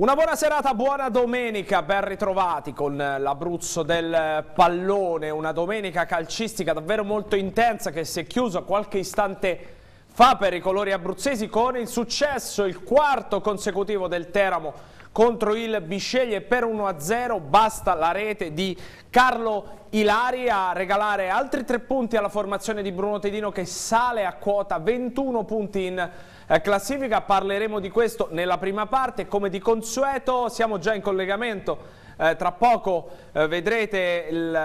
Una buona serata, buona domenica, ben ritrovati con l'Abruzzo del pallone, una domenica calcistica davvero molto intensa che si è chiusa qualche istante fa per i colori abruzzesi con il successo, il quarto consecutivo del Teramo contro il Bisceglie per 1-0, basta la rete di Carlo Ilari a regalare altri 3 punti alla formazione di Bruno Tedino che sale a quota 21 punti in classifica. Parleremo di questo nella prima parte, come di consueto siamo già in collegamento. Tra poco vedrete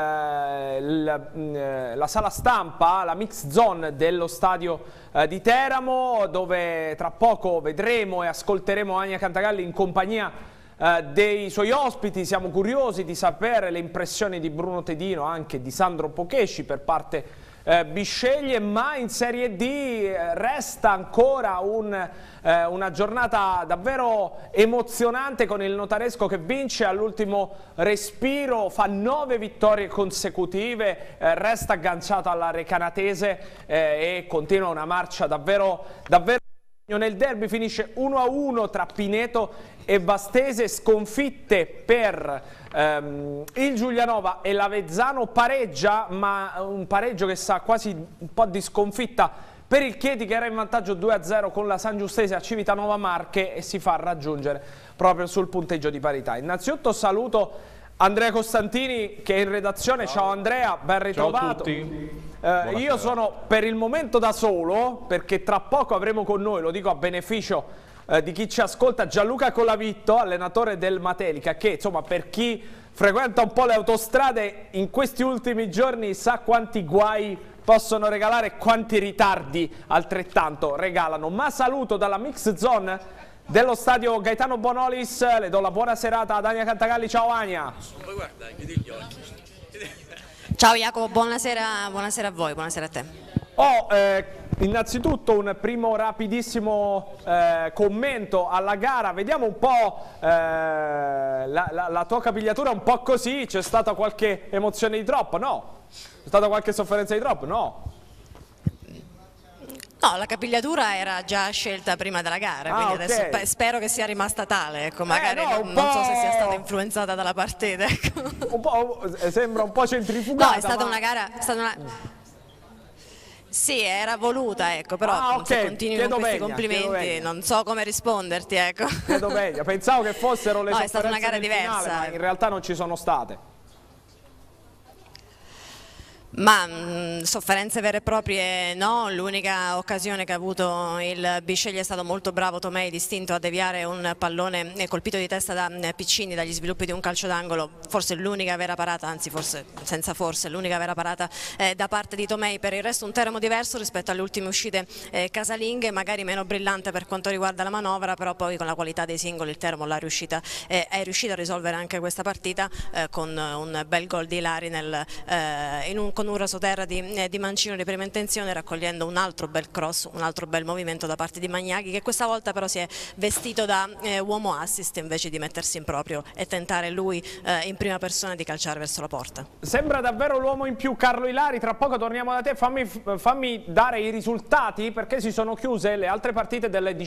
la sala stampa, la mix zone dello stadio di Teramo, dove tra poco vedremo e ascolteremo Ania Cantagalli in compagnia dei suoi ospiti. Siamo curiosi di sapere le impressioni di Bruno Tedino, anche di Sandro Pocesci per parte Bisceglie, ma in Serie D resta ancora una giornata davvero emozionante con il Notaresco che vince all'ultimo respiro, fa 9 vittorie consecutive, resta agganciato alla Recanatese e continua una marcia davvero nel derby. Finisce 1-1 tra Pineto e Vastese, sconfitte per il Giulianova e l'Avezzano, pareggia, ma un pareggio che sa quasi un po' di sconfitta per il Chieti che era in vantaggio 2-0 con la San Giustese a Civitanova Marche e si fa raggiungere proprio sul punteggio di parità. Innanzitutto saluto Andrea Costantini che è in redazione. Ciao Andrea, ben ritrovato. Ciao a tutti. Io sono per il momento da solo perché tra poco avremo con noi, lo dico a beneficio di chi ci ascolta, Gianluca Colavitto, allenatore del Matelica, che insomma per chi frequenta un po' le autostrade in questi ultimi giorni sa quanti guai possono regalare e quanti ritardi altrettanto regalano. Ma saluto dalla mix zone dello stadio Gaetano Bonolis, le do la buona serata ad Ania Cantagalli. Ciao Ania. Ciao Jacopo, buonasera a voi, buonasera a te. Innanzitutto un primo rapidissimo commento alla gara. Vediamo un po' la tua capigliatura un po' così. C'è stata qualche emozione di troppo? No. C'è stata qualche sofferenza di troppo? No. No, la capigliatura era già scelta prima della gara, quindi okay. Adesso spero che sia rimasta tale, ecco, magari non so se sia stata influenzata dalla partita. Ecco. Sembra un po' centrifugata. No, è stata una gara... Sì, era voluta, ecco, però se continui con questi complimenti non so come risponderti, ecco. Chiedo meglio, pensavo che fossero le sofferenze è stata una gara diversa, finale, ma in realtà non ci sono state. Ma sofferenze vere e proprie no, l'unica occasione che ha avuto il Bisceglie è stato molto bravo Tomei, distinto a deviare un pallone colpito di testa da Piccini dagli sviluppi di un calcio d'angolo, forse l'unica vera parata, anzi forse senza forse, l'unica vera parata da parte di Tomei. Per il resto un Teramo diverso rispetto alle ultime uscite casalinghe, magari meno brillante per quanto riguarda la manovra, però poi con la qualità dei singoli il Teramo è riuscito a risolvere anche questa partita con un bel gol di Ilari con un rasoterra di Mancino di prima intenzione, raccogliendo un altro bel cross, un altro bel movimento da parte di Magnaghi, che questa volta però si è vestito da uomo assist invece di mettersi in proprio e tentare lui in prima persona di calciare verso la porta. Sembra davvero l'uomo in più Carlo Ilari. Tra poco torniamo da te, fammi dare i risultati perché si sono chiuse le altre partite delle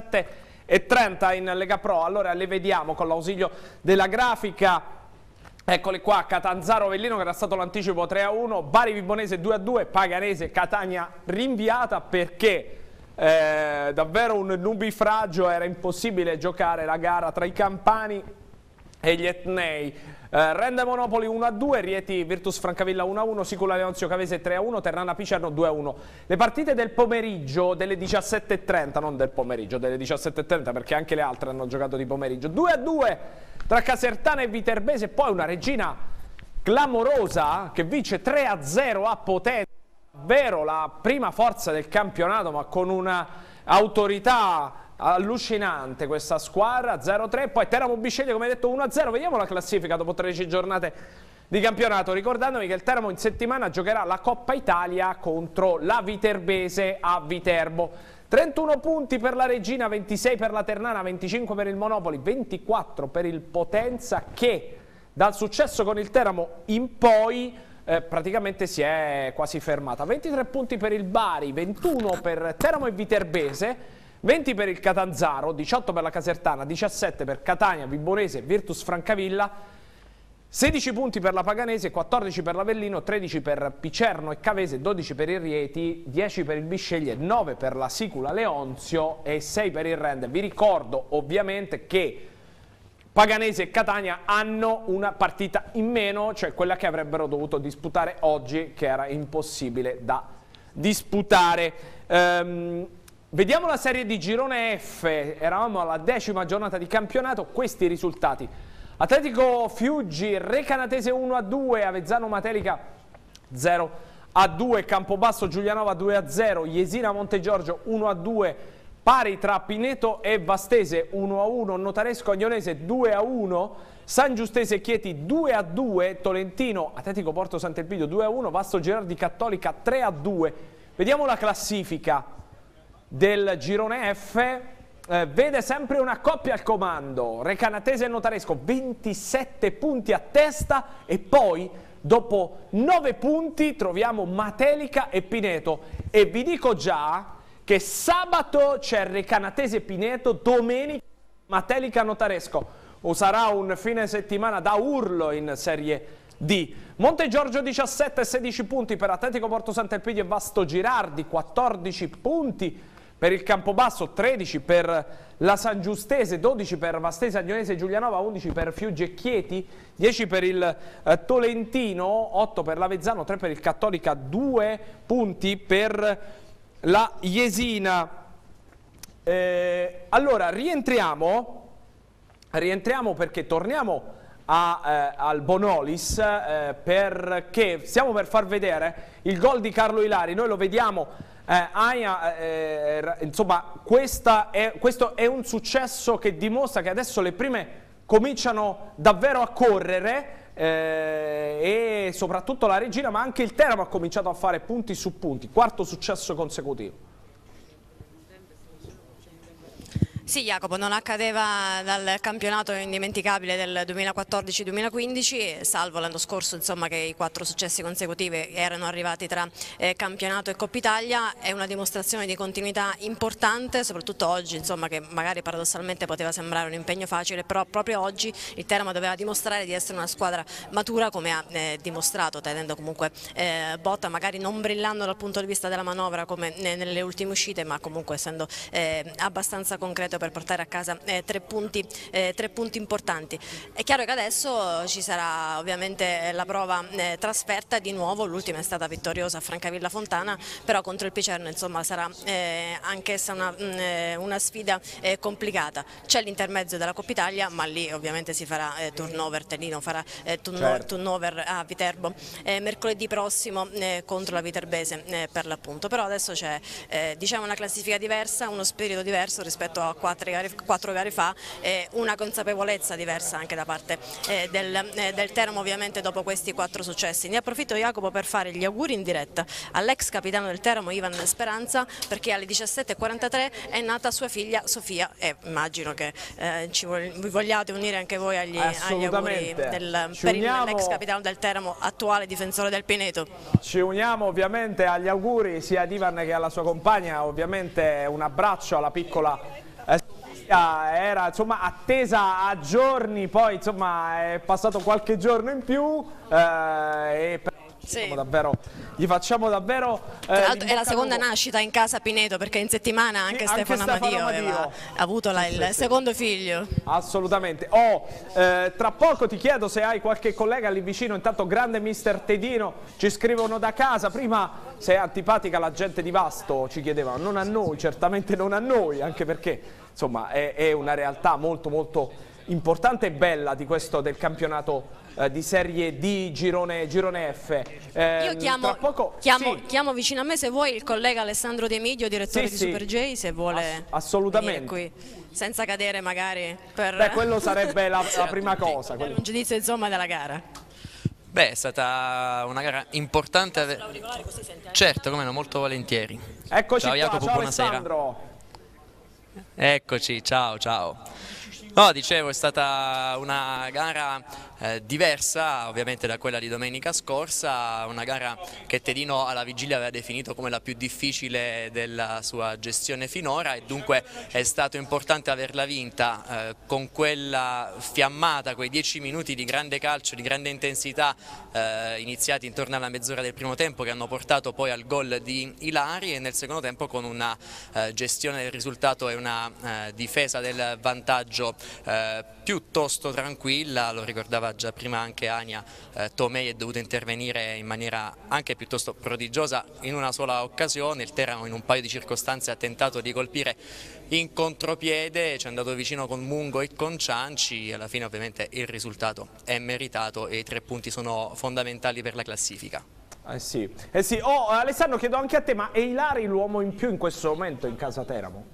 17:30 in Lega Pro. Allora le vediamo con l'ausilio della grafica. Eccoli qua, Catanzaro Avellino che era stato l'anticipo 3-1, Bari Vibonese 2-2, Paganese Catania rinviata perché davvero un nubifragio, era impossibile giocare la gara tra i campani e gli etnei. Rende Monopoli 1-2, Rieti Virtus Francavilla 1-1, Sicula Leonzio Cavese 3-1, Ternana Picerno 2-1. Le partite del pomeriggio delle 17:30, non del pomeriggio, delle 17:30 perché anche le altre hanno giocato di pomeriggio. 2-2 tra Casertana e Viterbese, poi una Regina clamorosa che vince 3-0 a Potenza, davvero la prima forza del campionato ma con una autorità allucinante questa squadra. 0-3, poi Teramo Bisceglie come detto 1-0. Vediamo la classifica dopo 13 giornate di campionato, ricordandovi che il Teramo in settimana giocherà la Coppa Italia contro la Viterbese a Viterbo. 31 punti per la Regina, 26 per la Ternana, 25 per il Monopoli, 24 per il Potenza che dal successo con il Teramo in poi praticamente si è quasi fermata. 23 punti per il Bari, 21 per Teramo e Viterbese, 20 per il Catanzaro, 18 per la Casertana, 17 per Catania, Vibonese, Virtus Francavilla, 16 punti per la Paganese, 14 per l'Avellino, 13 per Picerno e Cavese, 12 per il Rieti, 10 per il Bisceglie, 9 per la Sicula Leonzio e 6 per il Rende. Vi ricordo ovviamente che Paganese e Catania hanno una partita in meno, cioè quella che avrebbero dovuto disputare oggi, che era impossibile da disputare. Vediamo la serie di Girone F, eravamo alla 10ª giornata di campionato, questi risultati. Atletico Fiuggi, Recanatese 1-2, Avezzano Matelica 0-2, Campobasso Giulianova 2-0, Jesina Montegiorgio 1-2, pari tra Pineto e Vastese 1-1, Notaresco Agnonese 2-1, San Giustese Chieti 2-2, Tolentino Atletico Porto Sant'Elpidio 2-1, Vasto Gerardi Cattolica 3-2. Vediamo la classifica del Girone F. Vede sempre una coppia al comando, Recanatese e Notaresco 27 punti a testa e poi dopo 9 punti troviamo Matelica e Pineto e vi dico già che sabato c'è Recanatese Pineto, domenica Matelica Notaresco, o sarà un fine settimana da urlo in Serie D. Montegiorgio 17 e 16 punti per Atletico Porto Sant'Elpidio e Vasto Girardi, 14 punti per il Campobasso, 13 per la San Giustese, 12 per Vastese Agnonese e Giulianova, 11 per Fiuggi e Chieti, 10 per il Tolentino, 8 per l'Avezzano, 3 per il Cattolica, 2 punti per la Jesina. Allora rientriamo perché torniamo al Bonolis perché stiamo per far vedere il gol di Carlo Ilari. Noi lo vediamo. Insomma, questo è un successo che dimostra che adesso le prime cominciano davvero a correre e soprattutto la Regina, ma anche il Teramo ha cominciato a fare punti su punti, quarto successo consecutivo. Sì, Jacopo, non accadeva dal campionato indimenticabile del 2014-2015, salvo l'anno scorso, insomma, che i 4 successi consecutivi erano arrivati tra campionato e Coppa Italia. È una dimostrazione di continuità importante, soprattutto oggi, insomma, che magari paradossalmente poteva sembrare un impegno facile, però proprio oggi il Teramo doveva dimostrare di essere una squadra matura, come ha dimostrato, tenendo comunque botta, magari non brillando dal punto di vista della manovra come nelle ultime uscite, ma comunque essendo abbastanza concreto per portare a casa 3 punti importanti. È chiaro che adesso ci sarà ovviamente la prova trasferta di nuovo, l'ultima è stata vittoriosa a Francavilla Fontana, però contro il Picerno, insomma, sarà anch'essa una sfida complicata. C'è l'intermezzo della Coppa Italia, ma lì ovviamente si farà turnover, Tellino farà turnover a Viterbo mercoledì prossimo contro la Viterbese per l'appunto. Però adesso c'è diciamo una classifica diversa, uno spirito diverso rispetto a 4 gare fa, una consapevolezza diversa anche da parte del Teramo, ovviamente dopo questi 4 successi. Ne approfitto, Jacopo, per fare gli auguri in diretta all'ex capitano del Teramo Ivan Speranza, perché alle 17:43 è nata sua figlia Sofia e immagino che vi vogliate unire anche voi agli auguri per l'ex capitano del Teramo, attuale difensore del Pineto. Ci uniamo ovviamente agli auguri sia ad Ivan che alla sua compagna, ovviamente un abbraccio alla piccola era insomma attesa a giorni, poi insomma è passato qualche giorno in più e sì, gli facciamo davvero tra l'altro è la seconda nascita in casa Pineto, perché in settimana anche Stefano Amadio aveva avuto il secondo figlio. Assolutamente. Tra poco ti chiedo se hai qualche collega lì vicino. Intanto grande mister Tedino, ci scrivono da casa. Prima, se è antipatica la gente di Vasto, ci chiedevano, non a noi, certamente non a noi, anche perché insomma è una realtà molto molto importante e bella di questo del campionato di Serie D Girone F. Io chiamo vicino a me, se vuoi, il collega Alessandro De Midio, direttore di Super J, se vuole assolutamente qui, senza cadere magari per... Beh, quello sarebbe la prima cosa. Per un giudizio insomma della gara. Beh, è stata una gara importante. Certo, come no, molto volentieri. Eccoci ciao qua, Jacopo, ciao buonasera. Alessandro. Eccoci, ciao. No, dicevo, è stata una gara diversa ovviamente da quella di domenica scorsa, una gara che Tedino alla vigilia aveva definito come la più difficile della sua gestione finora, e dunque è stato importante averla vinta con quella fiammata, quei 10 minuti di grande calcio, di grande intensità iniziati intorno alla mezz'ora del primo tempo, che hanno portato poi al gol di Ilari, e nel secondo tempo con una gestione del risultato e una difesa del vantaggio piuttosto tranquilla. Lo ricordava già prima anche Ania, Tomei è dovuto intervenire in maniera anche piuttosto prodigiosa in una sola occasione. Il Teramo in un paio di circostanze ha tentato di colpire in contropiede, ci è andato vicino con Mungo e con Cianci, alla fine ovviamente il risultato è meritato e i 3 punti sono fondamentali per la classifica. Eh sì. Oh, Alessandro, chiedo anche a te, ma è Ilari l'uomo in più in questo momento in casa Teramo?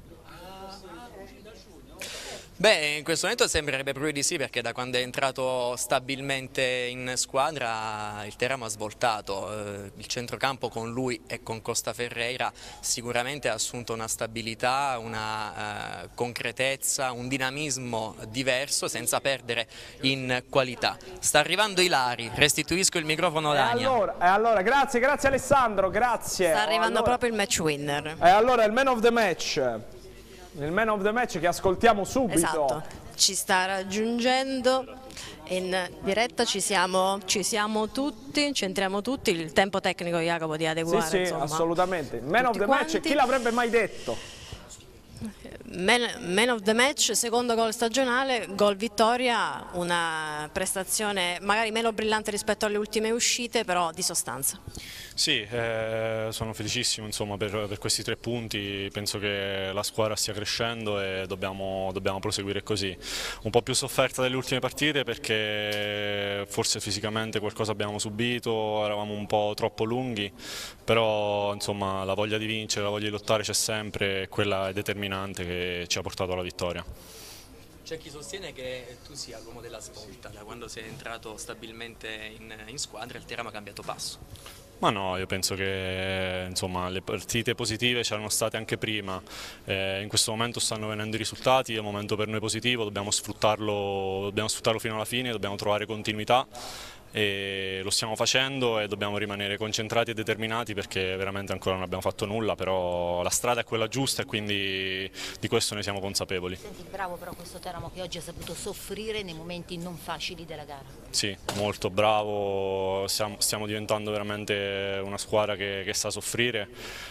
Beh, in questo momento sembrerebbe proprio di sì, perché da quando è entrato stabilmente in squadra il Teramo ha svoltato. Il centrocampo con lui e con Costa Ferreira sicuramente ha assunto una stabilità, una concretezza, un dinamismo diverso senza perdere in qualità. Sta arrivando Ilari, restituisco il microfono ad Ania. Allora, grazie Alessandro, grazie. Sta arrivando proprio il match winner. E allora il man of the match. Il man of the match che ascoltiamo subito. Esatto, ci sta raggiungendo in diretta, ci siamo tutti, centriamo tutti, il tempo tecnico Jacopo di adeguare. Sì, insomma, assolutamente. Man of the match, chi l'avrebbe mai detto? Man of the match, secondo gol stagionale, gol vittoria, una prestazione magari meno brillante rispetto alle ultime uscite, però di sostanza. Sì, sono felicissimo insomma, per questi 3 punti, penso che la squadra stia crescendo e dobbiamo proseguire così. Un po' più sofferta delle ultime partite perché forse fisicamente qualcosa abbiamo subito, eravamo un po' troppo lunghi, però insomma, la voglia di vincere, la voglia di lottare c'è sempre e quella è determinante che ci ha portato alla vittoria. C'è chi sostiene che tu sia l'uomo della svolta, da quando sei entrato stabilmente in squadra il Teramo ha cambiato passo. Ma no, io penso che insomma, le partite positive c'erano state anche prima, in questo momento stanno venendo i risultati, è un momento per noi positivo, dobbiamo sfruttarlo fino alla fine, dobbiamo trovare continuità e lo stiamo facendo e dobbiamo rimanere concentrati e determinati perché veramente ancora non abbiamo fatto nulla, però la strada è quella giusta e quindi di questo ne siamo consapevoli. Senti, bravo però questo Teramo che oggi ha saputo soffrire nei momenti non facili della gara. Sì, molto bravo, stiamo diventando veramente una squadra che sa soffrire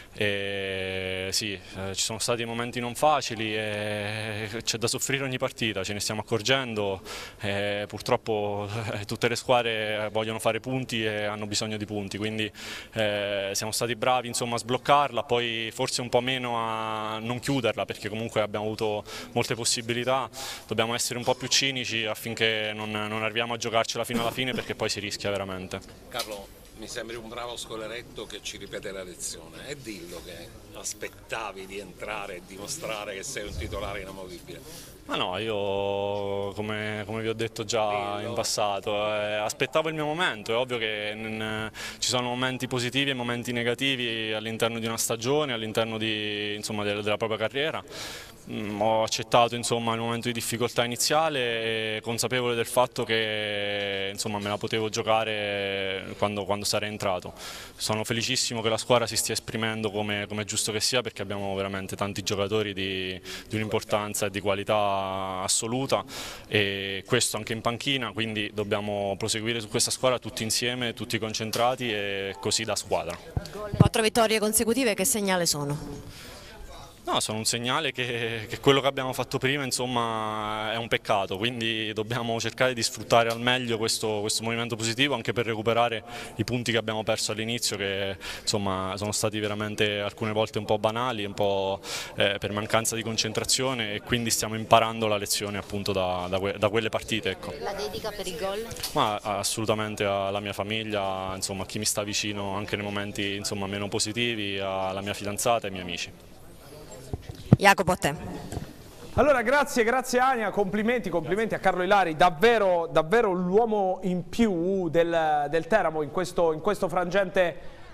e sì, ci sono stati momenti non facili e c'è da soffrire ogni partita, ce ne stiamo accorgendo, purtroppo tutte le squadre vogliono fare punti e hanno bisogno di punti, quindi siamo stati bravi insomma, a sbloccarla, poi forse un po' meno a non chiuderla perché comunque abbiamo avuto molte possibilità, dobbiamo essere un po' più cinici affinché non arriviamo a giocarcela fino alla fine perché poi si rischia veramente. Carlo, mi sembri un bravo scoleretto che ci ripete la lezione e dillo che aspettavi di entrare e dimostrare che sei un titolare inamovibile. Ma no, io come vi ho detto già in passato, aspettavo il mio momento, è ovvio che ci sono momenti positivi e momenti negativi all'interno di una stagione, all'interno della propria carriera. Ho accettato insomma, il momento di difficoltà iniziale e consapevole del fatto che insomma, me la potevo giocare quando sarei entrato. Sono felicissimo che la squadra si stia esprimendo come è giusto che sia perché abbiamo veramente tanti giocatori di un'importanza e di qualità assoluta e questo anche in panchina, quindi dobbiamo proseguire su questa squadra tutti insieme, tutti concentrati e così da squadra. 4 vittorie consecutive, che segnale sono? No, sono un segnale che quello che abbiamo fatto prima insomma, è un peccato, quindi dobbiamo cercare di sfruttare al meglio questo movimento positivo anche per recuperare i punti che abbiamo perso all'inizio che insomma, sono stati veramente alcune volte un po' banali, un po' per mancanza di concentrazione e quindi stiamo imparando la lezione appunto da quelle partite. Ecco. La dedica per il gol? Ma assolutamente alla mia famiglia, insomma, a chi mi sta vicino anche nei momenti insomma, meno positivi, alla mia fidanzata e ai miei amici. Jacopo, a te. Allora grazie Ania, complimenti a Carlo Ilari, davvero l'uomo in più del Teramo in questo frangente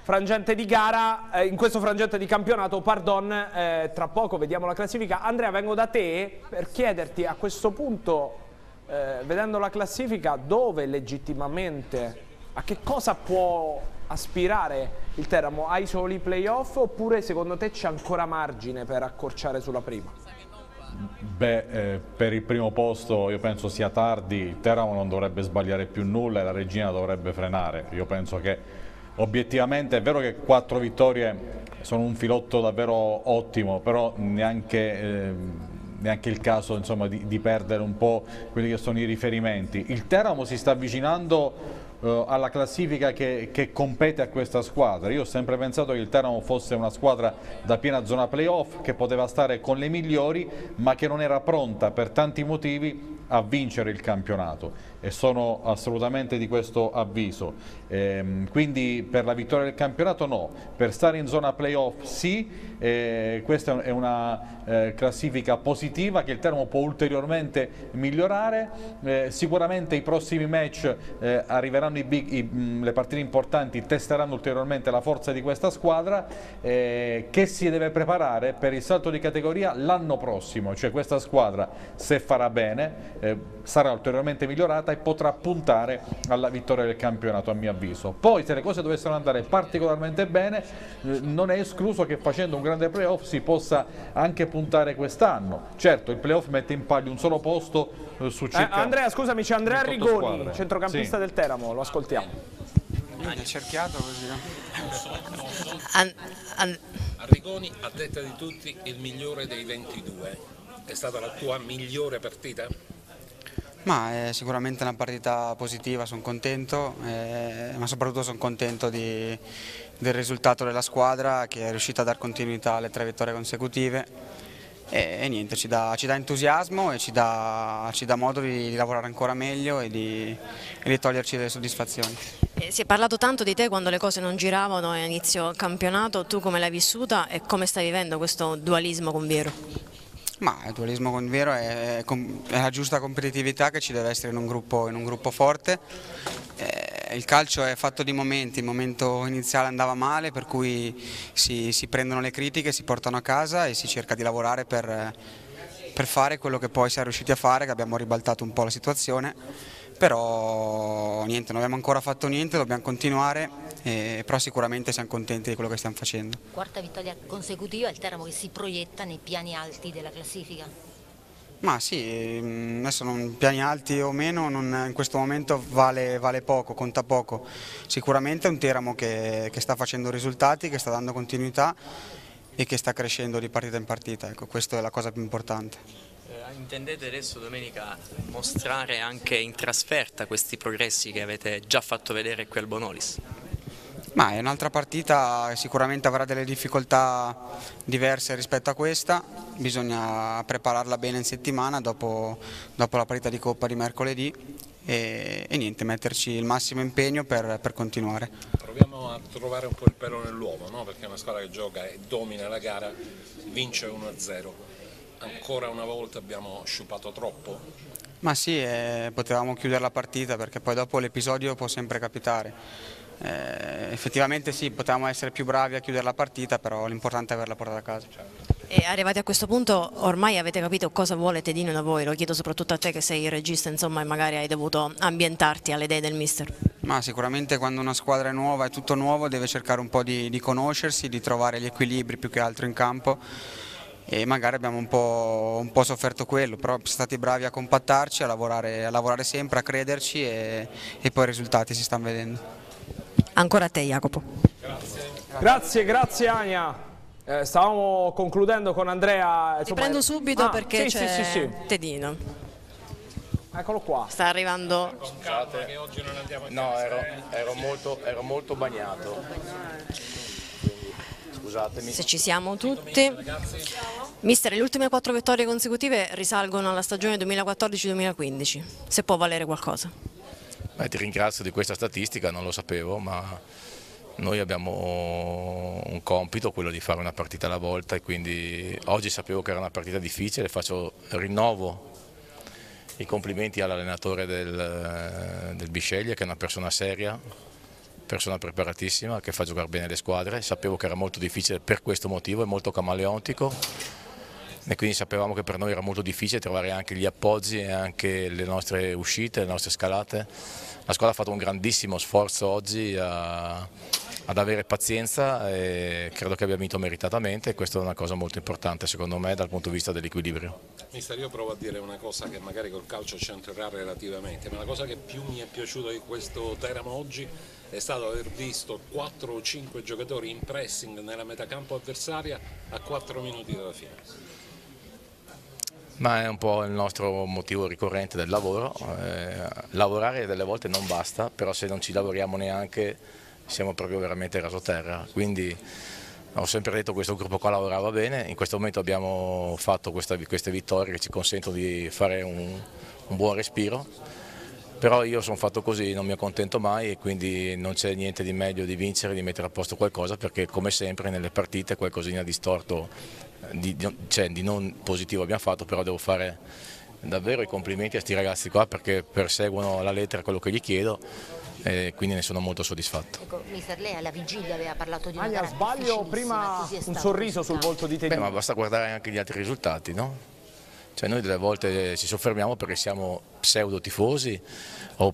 frangente di gara, in questo frangente di campionato, pardon, tra poco vediamo la classifica. Andrea, vengo da te per chiederti a questo punto, vedendo la classifica, dove legittimamente, a che cosa può aspirare il Teramo? Ai soli playoff oppure secondo te c'è ancora margine per accorciare sulla prima? Beh, per il primo posto io penso sia tardi, il Teramo non dovrebbe sbagliare più nulla e la Regina dovrebbe frenare. Io penso che obiettivamente è vero che 4 vittorie sono un filotto davvero ottimo, però neanche il caso, insomma, di perdere un po' quelli che sono i riferimenti. Il Teramo si sta avvicinando alla classifica che compete a questa squadra. Io ho sempre pensato che il Teramo fosse una squadra da piena zona playoff, che poteva stare con le migliori, ma che non era pronta per tanti motivi a vincere il campionato, e sono assolutamente di questo avviso. Quindi per la vittoria del campionato no, per stare in zona playoff sì. Questa è una classifica positiva che il Teramo può ulteriormente migliorare. Sicuramente i prossimi match arriveranno le partite importanti, testeranno ulteriormente la forza di questa squadra, che si deve preparare per il salto di categoria l'anno prossimo. Cioè questa squadra, se farà bene, sarà ulteriormente migliorata e potrà puntare alla vittoria del campionato, a mio avviso. Poi se le cose dovessero andare particolarmente bene, non è escluso che facendo un grande playoff si possa anche puntare quest'anno. Certo, il playoff mette in palio un solo posto su circa... Andrea, scusami, c'è Andrea Arrigoni, squadre, centrocampista del Teramo, lo ascoltiamo. È cerchiato così. Arrigoni, a detta di tutti, il migliore dei 22. È stata la tua migliore partita? Ma è sicuramente una partita positiva, sono contento, ma soprattutto sono contento del risultato della squadra, che è riuscita a dar continuità alle 3 vittorie consecutive, e niente, ci dà entusiasmo e ci dà modo di lavorare ancora meglio e di toglierci delle soddisfazioni. Si è parlato tanto di te quando le cose non giravano a inizio campionato, tu come l'hai vissuta e come stai vivendo questo dualismo con Viero? Ma il dualismo con Viero è la giusta competitività che ci deve essere in un gruppo forte. Il calcio è fatto di momenti, il momento iniziale andava male, per cui si prendono le critiche, si portano a casa e si cerca di lavorare per fare quello che poi si è riusciti a fare, che abbiamo ribaltato un po' la situazione, però niente, non abbiamo ancora fatto niente, dobbiamo continuare, però sicuramente siamo contenti di quello che stiamo facendo. 4ª vittoria consecutiva, il Teramo che si proietta nei piani alti della classifica. Ma sì, adesso piani alti o meno in questo momento vale poco, conta poco. Sicuramente è un Teramo che sta facendo risultati, che sta dando continuità e che sta crescendo di partita in partita, ecco, questa è la cosa più importante. Intendete adesso domenica mostrare anche in trasferta questi progressi che avete già fatto vedere qui al Bonolis? Ma è un'altra partita, sicuramente avrà delle difficoltà diverse rispetto a questa, bisogna prepararla bene in settimana dopo la partita di Coppa di mercoledì e niente, metterci il massimo impegno per continuare. Proviamo a trovare un po' il pelo nell'uovo, no? Perché è una squadra che gioca e domina la gara, vince 1-0. Ancora una volta abbiamo sciupato troppo? Ma sì, potevamo chiudere la partita perché poi dopo l'episodio può sempre capitare. Effettivamente sì, potevamo essere più bravi a chiudere la partita, però l'importante è averla portata a casa. E arrivati a questo punto ormai avete capito cosa vuole Tedino da voi? Lo chiedo soprattutto a te che sei il regista, insomma, e magari hai dovuto ambientarti alle idee del mister. Ma sicuramente quando una squadra è nuova, è tutto nuovo, deve cercare un po' di conoscersi, di trovare gli equilibri più che altro in campo, e magari abbiamo un po' sofferto quello, però siamo stati bravi a compattarci, a lavorare sempre, a crederci e poi i risultati si stanno vedendo. Ancora a te, Jacopo. Grazie Ania. Stavamo concludendo con Andrea. Ti prendo subito perché sì, c'è sì. Tedino. Eccolo qua. Sta arrivando. Scusate, che oggi non andiamo a no, ero molto bagnato. Scusatemi. Se ci siamo tutti. Mister, le ultime 4 vittorie consecutive risalgono alla stagione 2014-2015. Se può valere qualcosa. Ti ringrazio di questa statistica, non lo sapevo, ma noi abbiamo un compito, quello di fare una partita alla volta, e quindi oggi sapevo che era una partita difficile, rinnovo i complimenti all'allenatore del Bisceglie, che è una persona seria, persona preparatissima che fa giocare bene le squadre, sapevo che era molto difficile per questo motivo, è molto camaleontico e quindi sapevamo che per noi era molto difficile trovare anche gli appoggi e anche le nostre uscite, le nostre scalate. La squadra ha fatto un grandissimo sforzo oggi ad avere pazienza e credo che abbia vinto meritatamente e questa è una cosa molto importante secondo me dal punto di vista dell'equilibrio. Mister, io provo a dire una cosa che magari col calcio c'entrerà relativamente, ma la cosa che più mi è piaciuta di questo Teramo oggi è stato aver visto 4 o 5 giocatori in pressing nella metacampo avversaria a 4 minuti dalla fine. Ma è un po' il nostro motivo ricorrente del lavoro, lavorare delle volte non basta, però se non ci lavoriamo neanche siamo proprio veramente rasoterra, quindi ho sempre detto che questo gruppo qua lavorava bene, in questo momento abbiamo fatto queste vittorie che ci consentono di fare un buon respiro, però io sono fatto così, non mi accontento mai e quindi non c'è niente di meglio di vincere, di mettere a posto qualcosa perché come sempre nelle partite qualcosina di storto, di non positivo abbiamo fatto, però devo fare davvero i complimenti a questi ragazzi qua perché perseguono alla lettera quello che gli chiedo e quindi ne sono molto soddisfatto. Ecco, mister, lei alla vigilia aveva parlato di una Maglia, gara sbaglio prima un sorriso sul volto di Tedino. Ma basta guardare anche gli altri risultati, no? Cioè noi delle volte ci soffermiamo perché siamo pseudo tifosi o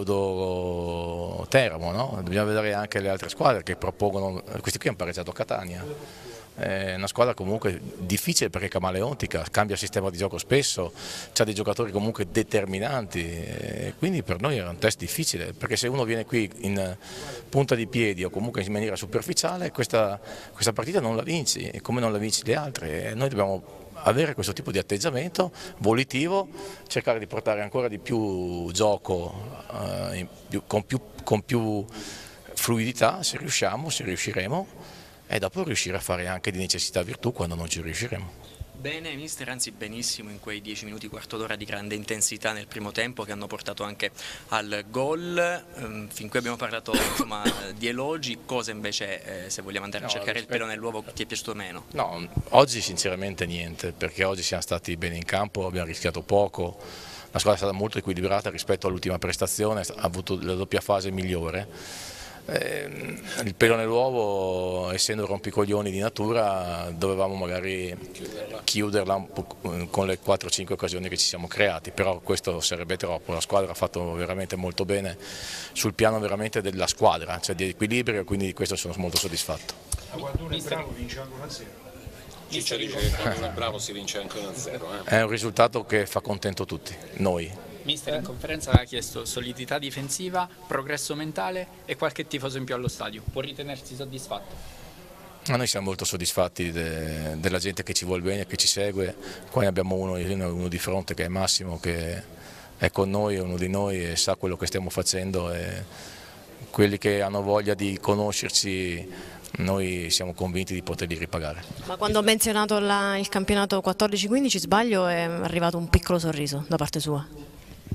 pseudo Teramo, no? Dobbiamo vedere anche le altre squadre che propongono, questi qui hanno pareggiato a Catania. È una squadra comunque difficile perché è camaleontica, cambia sistema di gioco spesso, ha dei giocatori comunque determinanti, quindi per noi era un test difficile, perché se uno viene qui in punta di piedi o comunque in maniera superficiale, questa partita non la vinci, come non la vinci le altre, noi dobbiamo avere questo tipo di atteggiamento volitivo, cercare di portare ancora di più gioco, con più fluidità, se riusciamo, se riusciremo, e dopo riuscire a fare anche di necessità virtù quando non ci riusciremo. Bene mister, anzi benissimo in quei 10 minuti, quarto d'ora di grande intensità nel primo tempo che hanno portato anche al gol. Fin qui abbiamo parlato insomma, di elogi, cosa invece se vogliamo andare a cercare il pelo nell'uovo ti è piaciuto meno? No, oggi sinceramente niente, perché oggi siamo stati bene in campo, abbiamo rischiato poco, la squadra è stata molto equilibrata rispetto all'ultima prestazione, ha avuto la doppia fase migliore. Il pelo nell'uovo, essendo rompicoglioni di natura, dovevamo magari chiuderla un po' con le 4-5 occasioni che ci siamo creati, però questo sarebbe troppo, la squadra ha fatto veramente molto bene sul piano veramente della squadra, cioè di equilibrio, quindi di questo sono molto soddisfatto. Quando uno è bravo vince anche 1-0. Ciccia dice che quando uno è bravo si vince anche 1-0. È un risultato che fa contento tutti, noi. Mister in conferenza aveva chiesto solidità difensiva, progresso mentale e qualche tifoso in più allo stadio. Può ritenersi soddisfatto? Noi siamo molto soddisfatti della gente che ci vuole bene, che ci segue. Qua ne abbiamo uno di fronte che è Massimo, che è con noi, è uno di noi e sa quello che stiamo facendo. E quelli che hanno voglia di conoscerci, noi siamo convinti di poterli ripagare. Ma quando ho menzionato il campionato 14-15, sbaglio, è arrivato un piccolo sorriso da parte sua?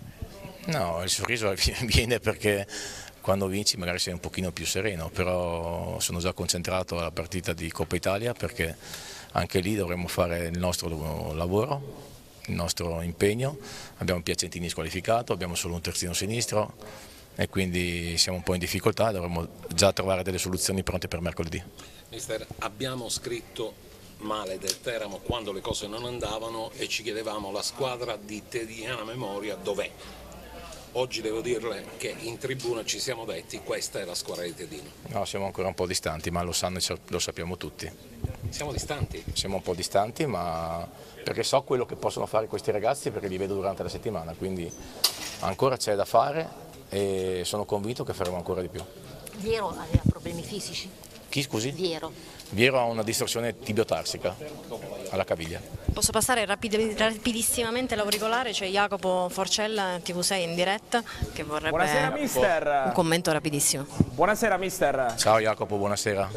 No, il sorriso viene perché quando vinci magari sei un pochino più sereno, però sono già concentrato alla partita di Coppa Italia perché anche lì dovremo fare il nostro lavoro, il nostro impegno. Abbiamo Piacentini squalificato, abbiamo solo un terzino sinistro e quindi siamo un po' in difficoltà e dovremo già trovare delle soluzioni pronte per mercoledì. Mister, abbiamo scritto male del Teramo quando le cose non andavano e ci chiedevamo la squadra di tediana memoria dov'è. Oggi devo dirle che in tribuna ci siamo detti questa è la squadra di Tedino. No, siamo ancora un po' distanti, ma lo sanno e lo sappiamo tutti. Siamo distanti? Siamo un po' distanti, ma perché so quello che possono fare questi ragazzi perché li vedo durante la settimana, quindi ancora c'è da fare e sono convinto che faremo ancora di più. Viero aveva problemi fisici? Chi scusi? Viero. Viero ha una distorsione tibiotarsica alla caviglia. Posso passare rapidissimamente l'auricolare, c'è Jacopo Forcella, TV6 in diretta, che vorrebbe Buonasera mister. Un commento rapidissimo. Buonasera mister. Ciao Jacopo, buonasera.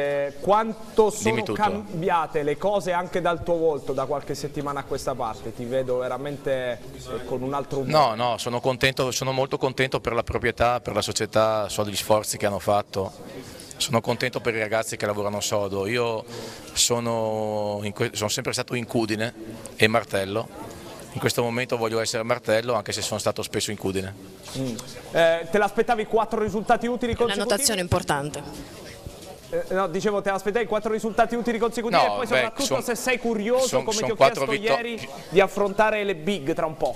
Quanto sono cambiate le cose anche dal tuo volto da qualche settimana a questa parte? Ti vedo veramente con un altro umore. No, sono contento, sono molto contento per la proprietà, per la società, so degli sforzi che hanno fatto. Sono contento per i ragazzi che lavorano sodo. Io sono sempre stato incudine e martello in questo momento voglio essere martello, anche se sono stato spesso in Cudine. Te l'aspettavi 4 risultati utili consecutivi? Una notazione importante. No, dicevo, te l'aspettavi 4 risultati utili consecutivi, No, e poi soprattutto se sei curioso, come ti ho chiesto ieri, di affrontare le big tra un po'.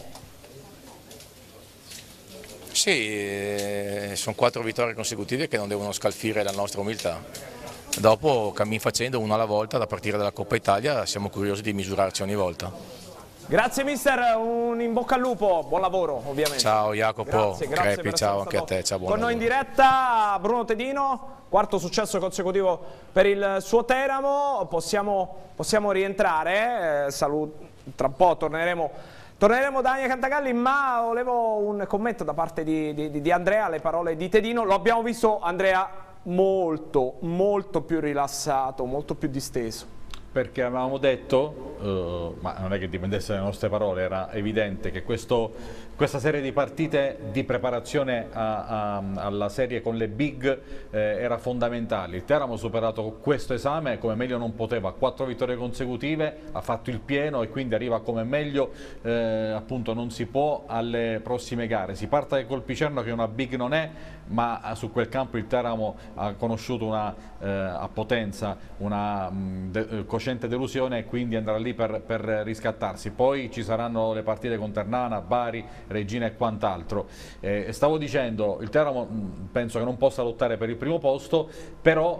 Sì, sono 4 vittorie consecutive che non devono scalfire la nostra umiltà. Dopo, cammin facendo, uno alla volta, da partire dalla Coppa Italia, siamo curiosi di misurarci ogni volta. Grazie mister, un in bocca al lupo, buon lavoro ovviamente. Ciao Jacopo, grazie Crepi, ciao anche a te, ciao, buon con noi in lavoro. diretta Bruno Tedino, quarto successo consecutivo per il suo Teramo, possiamo rientrare, tra un po' torneremo da Ania Cantagalli, ma volevo un commento da parte di Andrea alle parole di Tedino. Lo abbiamo visto, Andrea, molto più rilassato, molto più disteso. Perché avevamo detto, ma non è che dipendesse dalle nostre parole, era evidente che questa serie di partite di preparazione alla serie con le big era fondamentale. Il Teramo ha superato questo esame come meglio non poteva, 4 vittorie consecutive, ha fatto il pieno e quindi arriva come meglio appunto non si può alle prossime gare. Si parte da Colpicerno che una big non è, ma su quel campo il Teramo ha conosciuto a potenza una cosciente delusione e quindi andrà lì per riscattarsi. Poi ci saranno le partite con Ternana, Bari, Regina e quant'altro. Stavo dicendo, il Teramo penso che non possa lottare per il primo posto, però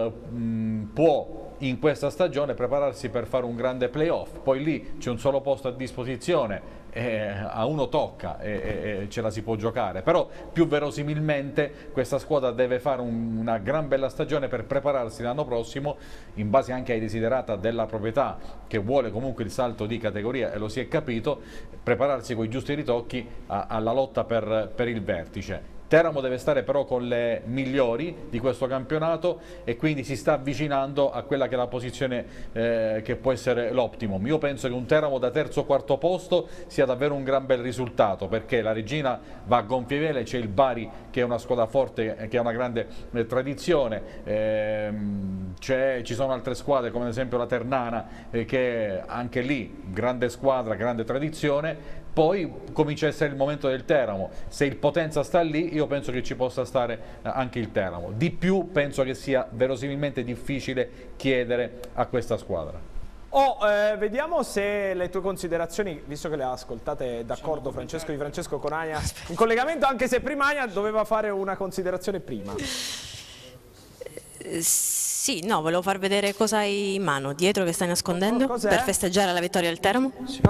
può in questa stagione prepararsi per fare un grande playoff. Poi lì c'è un solo posto a disposizione, a uno tocca e ce la si può giocare, però più verosimilmente questa squadra deve fare una gran bella stagione per prepararsi l'anno prossimo, in base anche ai desiderata della proprietà che vuole comunque il salto di categoria, e lo si è capito, prepararsi con i giusti ritocchi alla lotta per il vertice. Teramo deve stare però con le migliori di questo campionato e quindi si sta avvicinando a quella che è la posizione che può essere l'optimum. Io penso che un Teramo da terzo o quarto posto sia davvero un gran bel risultato, perché la Regina va a gonfie vele, c'è il Bari che è una squadra forte, che ha una grande tradizione, ci sono altre squadre come ad esempio la Ternana che anche lì grande squadra, grande tradizione. Poi comincia a essere il momento del Teramo, se il Potenza sta lì io penso che ci possa stare anche il Teramo. Di più penso che sia verosimilmente difficile chiedere a questa squadra. Vediamo se le tue considerazioni, visto che le ha ascoltate d'accordo Francesco Di Francesco con Ania in collegamento, anche se prima Ania doveva fare una considerazione prima. Sì, no, volevo far vedere cosa hai in mano, dietro, che stai nascondendo, per festeggiare la vittoria del Teramo.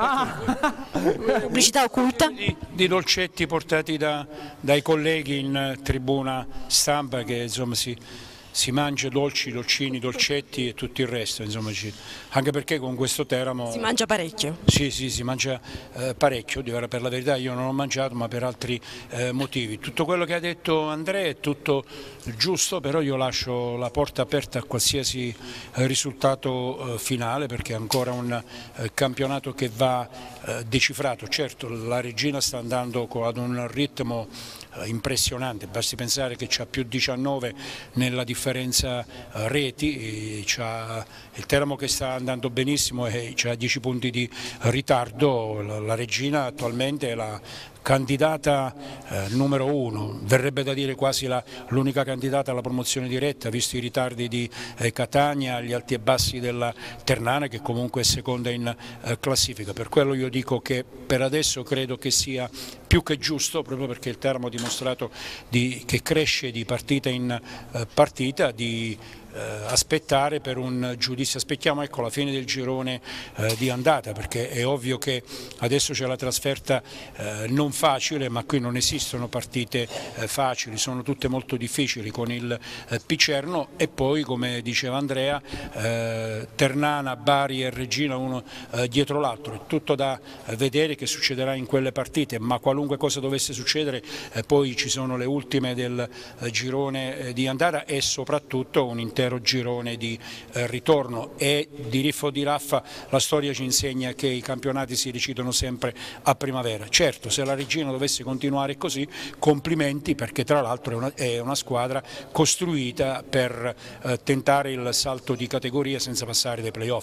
Pubblicità occulta. Di dolcetti portati dai colleghi in tribuna stampa, che insomma si mangia dolcini, dolcetti e tutto il resto, insomma, anche perché con questo Teramo... Si mangia parecchio? Sì, si mangia parecchio, per la verità io non ho mangiato, ma per altri motivi. Tutto quello che ha detto Andrea è tutto giusto, però io lascio la porta aperta a qualsiasi risultato finale, perché è ancora un campionato che va decifrato. Certo, la Regina sta andando ad un ritmo impressionante, basti pensare che c'ha più 19 nella differenza reti, c'ha il Teramo che sta andando benissimo e c'ha 10 punti di ritardo. La Regina attualmente è la candidata numero 1, verrebbe da dire quasi l'unica candidata alla promozione diretta, visto i ritardi di Catania, gli alti e bassi della Ternana, che comunque è seconda in classifica. Per quello io dico che per adesso credo che sia più che giusto, proprio perché il Teramo ha dimostrato che cresce di partita in partita, di aspettare per un giudizio. Aspettiamo, ecco, la fine del girone di andata, perché è ovvio che adesso c'è la trasferta non facile, ma qui non esistono partite facili, sono tutte molto difficili con il Picerno, e poi, come diceva Andrea, Ternana, Bari e Regina uno dietro l'altro. È tutto da vedere che succederà in quelle partite, ma qualunque cosa dovesse succedere poi ci sono le ultime del girone di andata e soprattutto un intero girone di ritorno. E di Riffo di Raffa la storia ci insegna che i campionati si decidono sempre a primavera. Certo, se la Regina dovesse continuare così, complimenti, perché tra l'altro è una squadra costruita per tentare il salto di categoria senza passare dai playoff.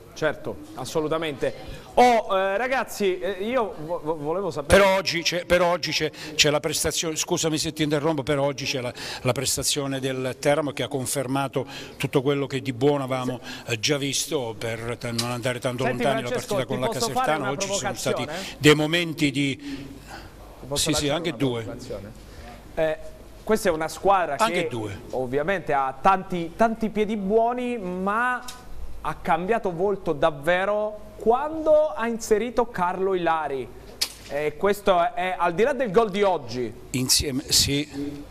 Certo, assolutamente. Ragazzi, io volevo sapere... Per oggi c'è la prestazione, scusami se ti interrompo, però oggi c'è la prestazione del Teramo che ha confermato tutto quello che di buono avevamo già visto, per non andare tanto lontani. La partita con la Casertana, oggi ci sono stati dei momenti di... Sì, anche due. Questa è una squadra che ovviamente ha tanti piedi buoni, ma ha cambiato volto davvero quando ha inserito Carlo Ilari. Questo è al di là del gol di oggi. Insieme, sì.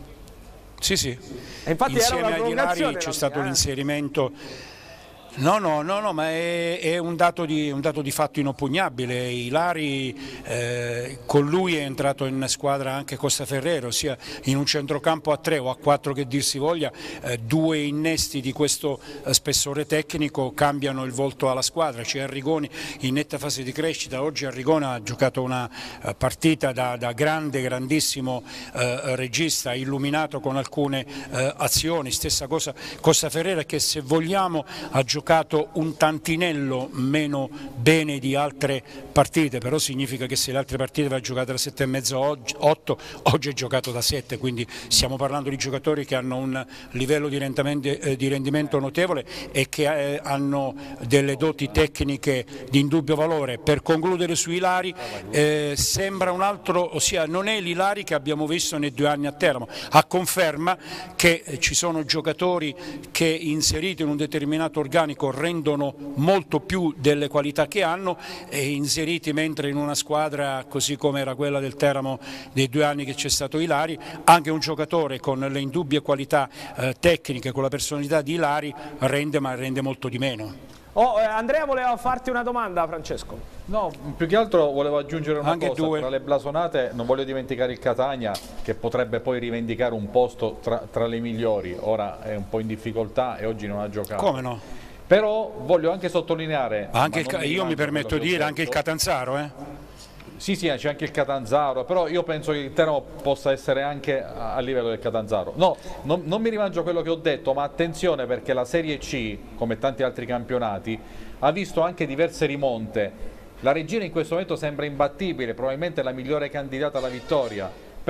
E infatti insieme agli Ilari c'è stato l'inserimento. No, ma è un dato di fatto inoppugnabile. Ilari, con lui è entrato in squadra anche Costaferrero, sia in un centrocampo a 3 o a 4 che dir si voglia, due innesti di questo spessore tecnico cambiano il volto alla squadra. C'è Arrigoni in netta fase di crescita, oggi Arrigoni ha giocato una partita da grandissimo regista, illuminato con alcune azioni, stessa cosa Costaferrero, che se vogliamo ha giocato un tantinello meno bene di altre partite, però significa che se le altre partite aveva giocato da 7,5 a 8, oggi è giocato da 7, quindi stiamo parlando di giocatori che hanno un livello di rendimento notevole e che hanno delle doti tecniche di indubbio valore. Per concludere su Ilari, sembra un altro, ossia non è l'Ilari che abbiamo visto nei 2 anni a Teramo, a conferma che ci sono giocatori che inseriti in un determinato organico rendono molto più delle qualità che hanno, e inseriti mentre in una squadra così come era quella del Teramo dei 2 anni che c'è stato Ilari, anche un giocatore con le indubbie qualità tecniche, con la personalità di Ilari rende, ma rende molto di meno. Andrea voleva farti una domanda, Francesco. No, più che altro volevo aggiungere una cosa. Tra le blasonate non voglio dimenticare il Catania, che potrebbe poi rivendicare un posto tra le migliori. Ora è un po' in difficoltà e oggi non ha giocato. Come no? Però voglio anche sottolineare... io mi permetto di dire anche il Catanzaro, Sì, c'è anche il Catanzaro, però io penso che il Teramo possa essere anche a livello del Catanzaro. No, non mi rimangio quello che ho detto, ma attenzione, perché la Serie C, come tanti altri campionati, ha visto anche diverse rimonte. La Regina in questo momento sembra imbattibile, probabilmente la migliore candidata alla vittoria,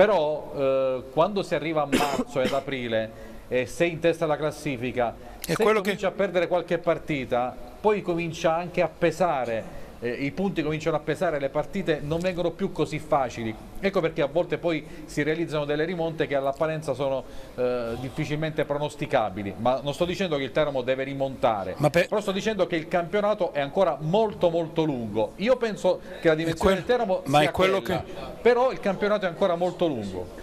però quando si arriva a marzo e ad aprile e sei in testa alla classifica, se comincia a perdere qualche partita, poi comincia anche a pesare. I punti cominciano a pesare, le partite non vengono più così facili. Ecco perché a volte poi si realizzano delle rimonte che all'apparenza sono difficilmente pronosticabili. Ma non sto dicendo che il Teramo deve rimontare, però sto dicendo che il campionato è ancora molto lungo. Io penso che la dimensione del Teramo sia quella, però il campionato è ancora molto lungo.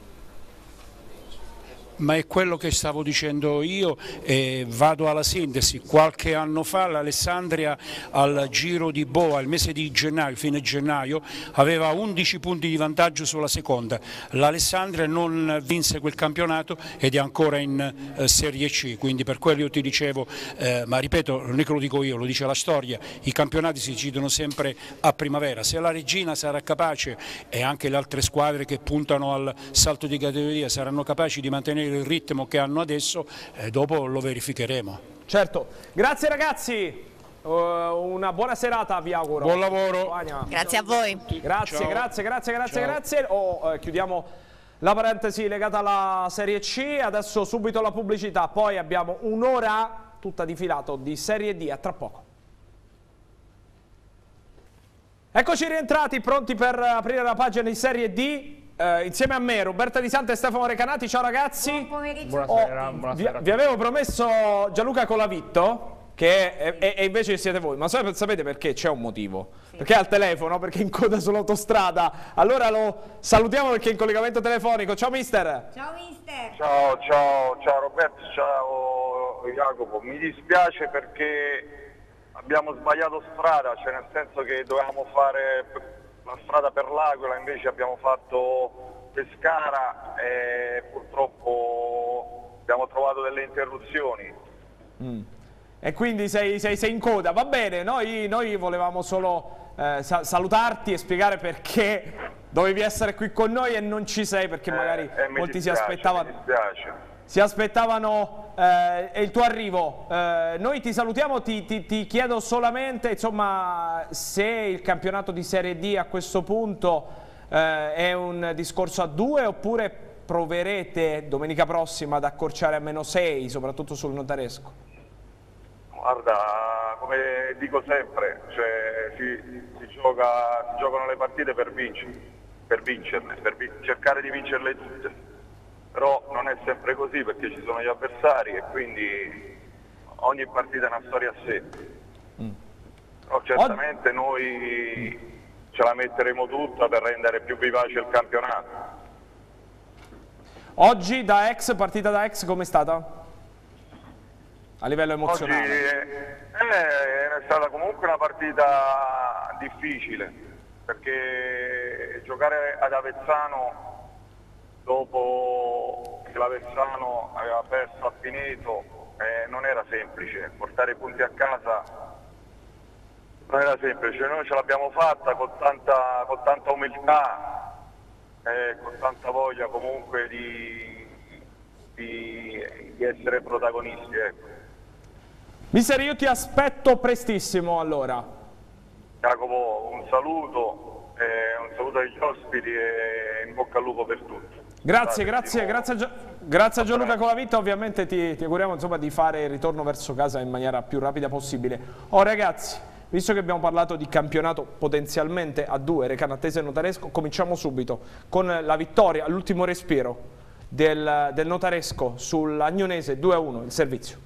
Ma è quello che stavo dicendo io, e vado alla sintesi. Qualche anno fa l'Alessandria al Giro di Boa, il mese di gennaio, fine gennaio, aveva 11 punti di vantaggio sulla seconda. L'Alessandria non vinse quel campionato ed è ancora in Serie C, quindi per quello io ti dicevo, ma ripeto, non è che lo dico io, lo dice la storia, i campionati si decidono sempre a primavera. Se la Regina sarà capace, e anche le altre squadre che puntano al salto di categoria saranno capaci di mantenere il ritmo che hanno adesso, dopo lo verificheremo. Certo, grazie ragazzi, una buona serata vi auguro. Buon lavoro. Grazie a voi. Grazie. Chiudiamo la parentesi legata alla Serie C, adesso subito la pubblicità, poi abbiamo un'ora tutta di filato di Serie D, a tra poco. Eccoci rientrati, pronti per aprire la pagina di Serie D. Insieme a me, Roberta Di Santa e Stefano Recanati. Ciao ragazzi. Buon pomeriggio. Buonasera. Vi avevo promesso Gianluca Colavitto, e invece siete voi. Ma sapete perché? C'è un motivo. Sì. Perché è al telefono, perché è in coda sull'autostrada. Allora lo salutiamo perché è in collegamento telefonico. Ciao mister. Ciao mister. Ciao Roberto, ciao Jacopo. Mi dispiace perché abbiamo sbagliato strada, cioè nel senso che dovevamo fare la strada per l'Aquila, invece abbiamo fatto Pescara e purtroppo abbiamo trovato delle interruzioni. E quindi sei in coda, va bene, noi volevamo solo salutarti e spiegare perché dovevi essere qui con noi e non ci sei, perché magari molti si aspettavano. Mi dispiace. si aspettavano il tuo arrivo. Noi ti salutiamo, ti chiedo solamente, insomma, se il campionato di Serie D a questo punto è un discorso a 2 oppure proverete domenica prossima ad accorciare a -6, soprattutto sul notaresco. Guarda, come dico sempre, cioè, si giocano le partite per vincerle, cercare di vincerle tutte. Però non è sempre così perché ci sono gli avversari e quindi ogni partita è una storia a sé. Però certamente noi ce la metteremo tutta per rendere più vivace il campionato. Oggi partita da ex, com'è stata? A livello emozionale? Oggi è stata comunque una partita difficile perché giocare ad Avezzano dopo che l'Avezzano aveva perso a Pineto non era semplice, portare i punti a casa non era semplice, noi ce l'abbiamo fatta con tanta umiltà e con tanta voglia comunque di essere protagonisti. Ecco. Mister, io ti aspetto prestissimo allora. Jacopo, un saluto agli ospiti e in bocca al lupo per tutti. Grazie a Gianluca Colavita, ovviamente ti auguriamo insomma, di fare il ritorno verso casa in maniera più rapida possibile. Ragazzi, visto che abbiamo parlato di campionato potenzialmente a 2, Recanatese e Notaresco, cominciamo subito con la vittoria all'ultimo respiro del Notaresco sull'Agnonese 2-1, il servizio.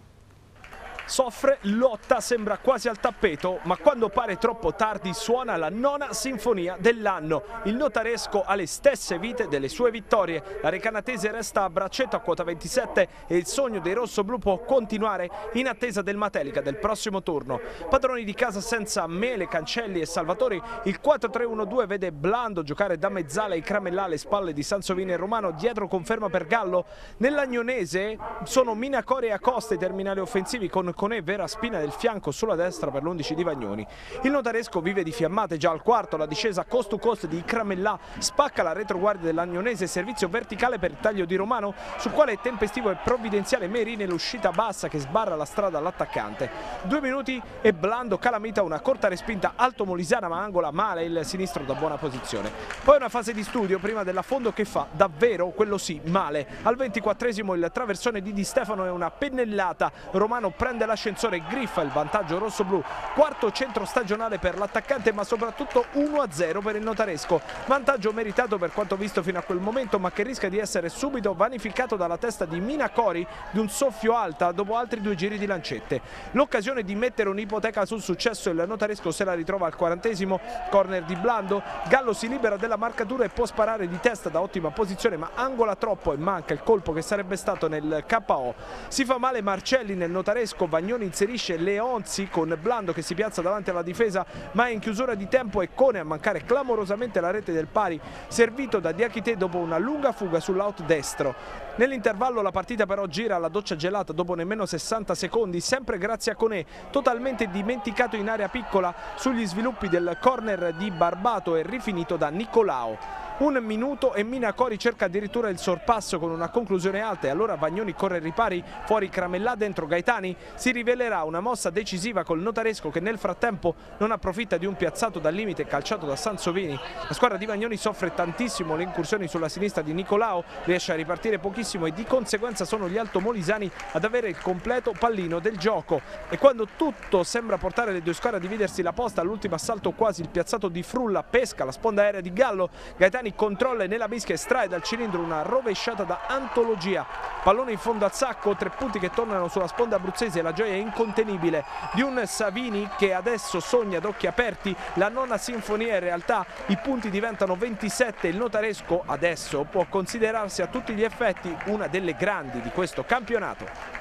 Soffre, lotta, sembra quasi al tappeto, ma quando pare troppo tardi suona la 9ª sinfonia dell'anno. Il Notaresco ha le stesse vite delle sue vittorie. La Recanatese resta a braccetto a quota 27 e il sogno dei rossoblù può continuare in attesa del Matelica del prossimo turno. Padroni di casa senza Mele, Cancelli e Salvatori, il 4-3-1-2 vede Blando giocare da mezzala e Cramellà alle spalle di Sansovini e Romano, dietro conferma per Gallo. Nell'Agnonese sono Minacori e Acosta i terminali offensivi con Conè vera spina del fianco sulla destra per l'11 di Vagnoni. Il Notaresco vive di fiammate già al quarto, la discesa cost to cost di Cramellà spacca la retroguardia dell'Agnonese, servizio verticale per il taglio di Romano, sul quale è tempestivo e provvidenziale Meri nell'uscita bassa che sbarra la strada all'attaccante. 2 minuti e Blando calamita una corta respinta alto-molisana ma angola male il sinistro da buona posizione. Poi una fase di studio prima dell'affondo che fa davvero, quello sì, male. Al 24esimo il traversone di Di Stefano è una pennellata, Romano prende l'ascensore, griffa il vantaggio rossoblù, quarto centro stagionale per l'attaccante ma soprattutto 1-0 per il Notaresco, vantaggio meritato per quanto visto fino a quel momento ma che rischia di essere subito vanificato dalla testa di Minacori di un soffio alta dopo altri 2 giri di lancette. L'occasione di mettere un'ipoteca sul successo il Notaresco se la ritrova al 40esimo, corner di Blando, Gallo si libera della marcatura e può sparare di testa da ottima posizione ma angola troppo e manca il colpo che sarebbe stato nel KO. Si fa male Marcelli nel Notaresco, Vagnoni inserisce Leonzi con Blando che si piazza davanti alla difesa ma è in chiusura di tempo e Cone a mancare clamorosamente la rete del pari, servito da Diachité dopo una lunga fuga sull'out destro. Nell'intervallo la partita però gira alla doccia gelata dopo nemmeno 60 secondi, sempre grazie a Conè, totalmente dimenticato in area piccola sugli sviluppi del corner di Barbato e rifinito da Nicolao. 1 minuto e Minacori cerca addirittura il sorpasso con una conclusione alta e allora Vagnoni corre ai ripari, fuori Cramellà, dentro Gaetani, si rivelerà una mossa decisiva col Notaresco che nel frattempo non approfitta di un piazzato dal limite calciato da Sansovini. La squadra di Vagnoni soffre tantissimo le incursioni sulla sinistra di Nicolao, riesce a ripartire pochissimo e di conseguenza sono gli altomolisani ad avere il completo pallino del gioco e quando tutto sembra portare le due squadre a dividersi la posta, all'ultimo assalto quasi il piazzato di Frulla pesca la sponda aerea di Gallo, Gaetani controlla e nella mischia estrae dal cilindro una rovesciata da antologia, pallone in fondo al sacco, 3 punti che tornano sulla sponda abruzzese e la gioia è incontenibile di un Savini che adesso sogna ad occhi aperti la 9ª sinfonia, in realtà i punti diventano 27, il Notaresco adesso può considerarsi a tutti gli effetti una delle grandi di questo campionato.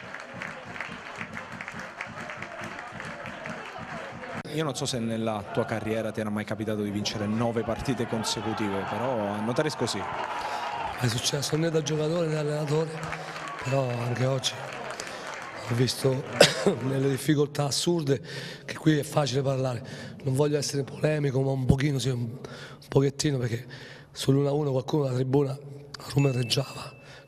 Io non so se nella tua carriera ti era mai capitato di vincere 9 partite consecutive, però a Notaresco sì. È successo né da giocatore né da allenatore, però anche oggi ho visto nelle difficoltà assurde che qui è facile parlare. Non voglio essere polemico, ma un pochino, sì, un pochettino, perché sull'1-1 qualcuno dalla tribuna rumoreggiava.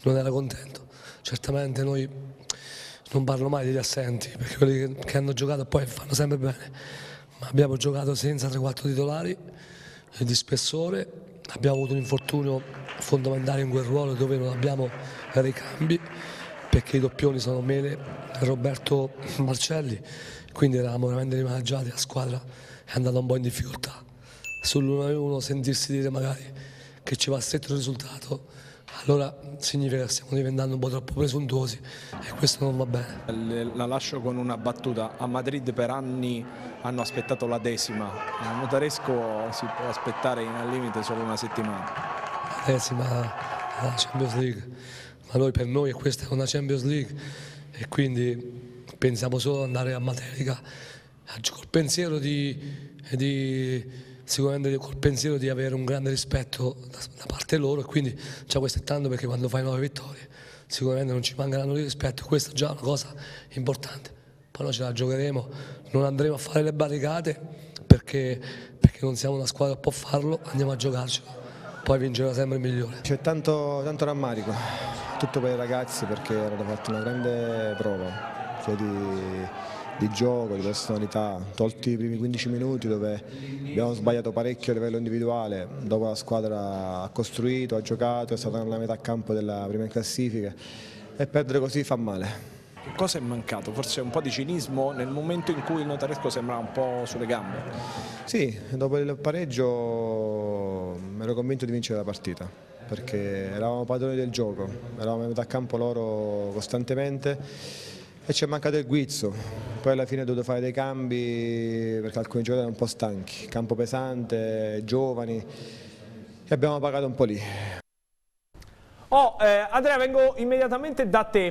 non era contento. Certamente noi non parlo mai degli assenti, perché quelli che hanno giocato poi fanno sempre bene, ma abbiamo giocato senza 3-4 titolari di spessore, abbiamo avuto un infortunio fondamentale in quel ruolo dove non abbiamo ricambi, perché i doppioni sono Mele e Roberto Marcelli, quindi eravamo veramente rimaneggiati, la squadra è andata un po' in difficoltà. Sull'1-1 sentirsi dire magari che ci va stretto il risultato, allora significa che stiamo diventando un po' troppo presuntuosi e questo non va bene. La lascio con una battuta: a Madrid per anni hanno aspettato la 10ª, a Notaresco si può aspettare al limite solo una settimana. La 10ª la Champions League, ma per noi questa è una Champions League e quindi pensiamo solo ad andare a Materica col pensiero sicuramente col pensiero di avere un grande rispetto da parte loro, e quindi già questo è tanto, perché quando fai 9 vittorie sicuramente non ci mancheranno di rispetto, questa è già una cosa importante. Poi noi ce la giocheremo, non andremo a fare le barricate perché non siamo una squadra che può farlo, andiamo a giocarcelo, poi vincerà sempre il migliore. C'è tanto rammarico, tutto per i ragazzi, perché hanno fatto una grande prova sia di gioco, di personalità, tolti i primi 15 minuti dove abbiamo sbagliato parecchio a livello individuale, dopo la squadra ha costruito, ha giocato, è stata nella metà campo della prima in classifica, e perdere così fa male. Che cosa è mancato? Forse un po' di cinismo nel momento in cui il Notaresco sembrava un po' sulle gambe? Sì, dopo il pareggio ero convinto di vincere la partita, perché eravamo padroni del gioco, eravamo a metà campo loro costantemente e ci è mancato il guizzo. Poi alla fine ho dovuto fare dei cambi perché alcuni giocatori erano un po' stanchi, campo pesante, giovani, e abbiamo pagato un po' lì. Andrea, vengo immediatamente da te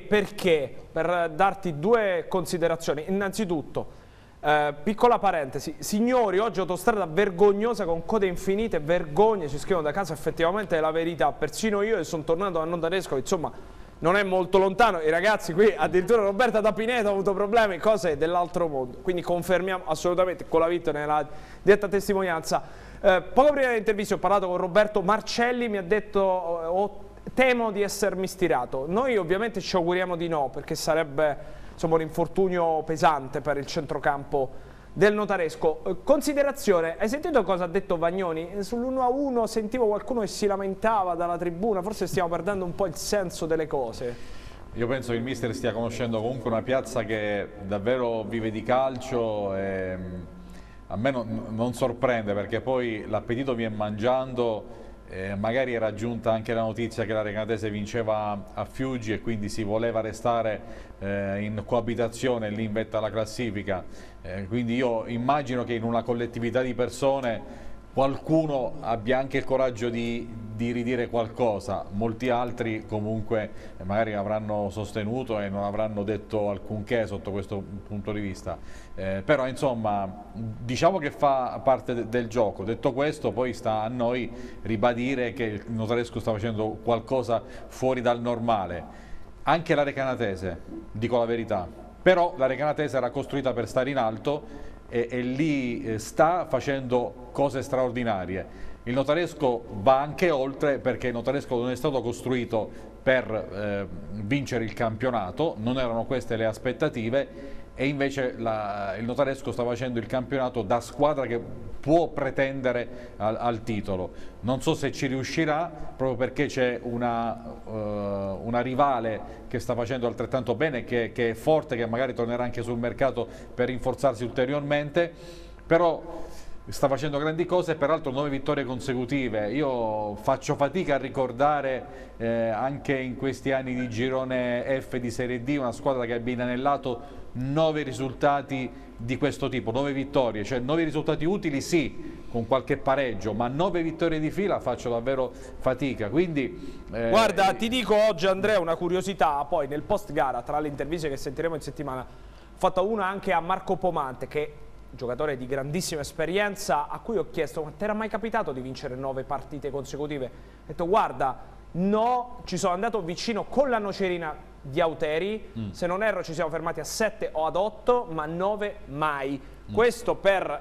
per darti 2 considerazioni. Innanzitutto, piccola parentesi, signori, oggi autostrada vergognosa con code infinite, vergogna, ci scrivono da casa, effettivamente è la verità, persino io che sono tornato a Notaresco, insomma non è molto lontano, i ragazzi qui, addirittura Roberta da Pineto ha avuto problemi, cose dell'altro mondo, quindi confermiamo assolutamente con la Vitto nella diretta testimonianza. Poco prima dell'intervista ho parlato con Roberto Marcelli, mi ha detto temo di essermi stirato. Noi ovviamente ci auguriamo di no, perché sarebbe insomma un infortunio pesante per il centrocampo del Notaresco. Considerazione, hai sentito cosa ha detto Vagnoni? Sull'1-1 sentivo qualcuno che si lamentava dalla tribuna, forse stiamo perdendo un po' il senso delle cose. Io penso che il mister stia conoscendo comunque una piazza che davvero vive di calcio e a me non sorprende, perché poi l'appetito viene mangiando. Magari era giunta anche la notizia che la Recanatese vinceva a Fiuggi e quindi si voleva restare in coabitazione lì in vetta alla classifica, quindi io immagino che in una collettività di persone qualcuno abbia anche il coraggio di ridire qualcosa, molti altri comunque magari avranno sostenuto e non avranno detto alcunché sotto questo punto di vista, però insomma diciamo che fa parte del gioco. Detto questo, poi sta a noi ribadire che il Notaresco sta facendo qualcosa fuori dal normale. Anche la Recanatese, dico la verità, però la Recanatese era costruita per stare in alto e lì sta facendo cose straordinarie. Il Notaresco va anche oltre, perché il Notaresco non è stato costruito per vincere il campionato, non erano queste le aspettative, e invece il Notaresco sta facendo il campionato da squadra che può pretendere al titolo. Non so se ci riuscirà, proprio perché c'è una rivale che sta facendo altrettanto bene, che è forte, che magari tornerà anche sul mercato per rinforzarsi ulteriormente, però sta facendo grandi cose, peraltro 9 vittorie consecutive. Io faccio fatica a ricordare anche in questi anni di girone F di Serie D una squadra che abbia inanellato 9 risultati di questo tipo, 9 vittorie, cioè 9 risultati utili sì, con qualche pareggio, ma 9 vittorie di fila faccio davvero fatica, quindi... Guarda, ti dico oggi Andrea una curiosità, poi nel post gara, tra le interviste che sentiremo in settimana, ho fatto una anche a Marco Pomante, che giocatore di grandissima esperienza, a cui ho chiesto: ma ti era mai capitato di vincere 9 partite consecutive? Ho detto: guarda, no, ci sono andato vicino con la Nocerina di Auteri, se non erro ci siamo fermati a 7 o ad 8, ma 9 mai. Questo per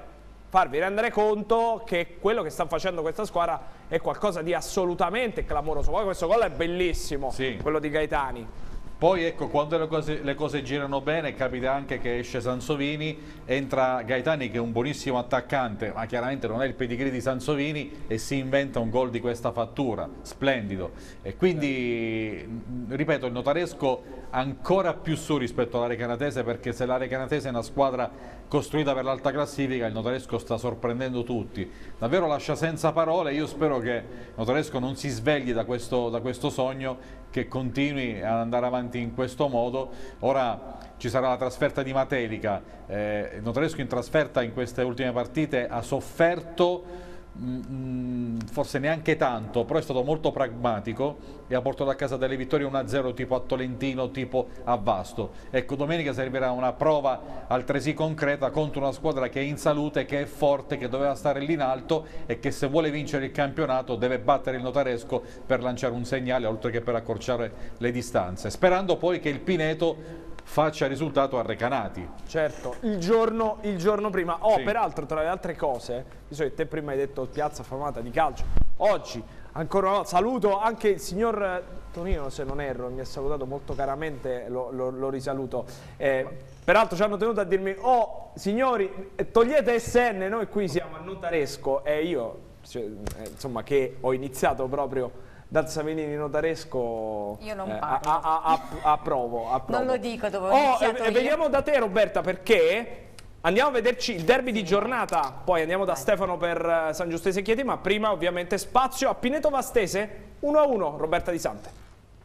farvi rendere conto che quello che sta facendo questa squadra è qualcosa di assolutamente clamoroso. Poi questo gol è bellissimo, quello di Gaetani. Poi ecco, quando le cose girano bene capita anche che esce Sansovini, entra Gaetani che è un buonissimo attaccante, ma chiaramente non è il pedigree di Sansovini e si inventa un gol di questa fattura, splendido. E quindi, ripeto, il notaresco ancora più su rispetto alla Recanatese, perché se la Recanatese è una squadra costruita per l'alta classifica, il notaresco sta sorprendendo tutti. Davvero lascia senza parole, io spero che il notaresco non si svegli da questo sogno, che continui ad andare avanti in questo modo. Ora ci sarà la trasferta di Matelica, il notaresco in trasferta in queste ultime partite ha sofferto, forse neanche tanto, però è stato molto pragmatico e ha portato a casa delle vittorie 1-0 tipo a Tolentino, tipo a Vasto. Ecco, domenica servirà una prova altresì concreta contro una squadra che è in salute, che è forte, che doveva stare lì in alto e che se vuole vincere il campionato deve battere il notaresco per lanciare un segnale, oltre che per accorciare le distanze, sperando poi che il Pineto faccia risultato a Recanati. Certo, il giorno prima. Peraltro, tra le altre cose, visto che te prima hai detto piazza famata di calcio, oggi ancora una volta saluto anche il signor Tonino, se non erro, mi ha salutato molto caramente, lo risaluto. Peraltro ci hanno tenuto a dirmi: oh signori, togliete SN, noi qui siamo a notaresco, e io insomma, che ho iniziato proprio dal Savinini notaresco, io non parlo. approvo. Non lo dico dove ho iniziato io. Veniamo da te, Roberta, perché andiamo a vederci il derby di giornata, poi andiamo da Stefano per San Giustese Chieti, ma prima ovviamente spazio a Pineto Vastese, 1-1, Roberta Di Sante.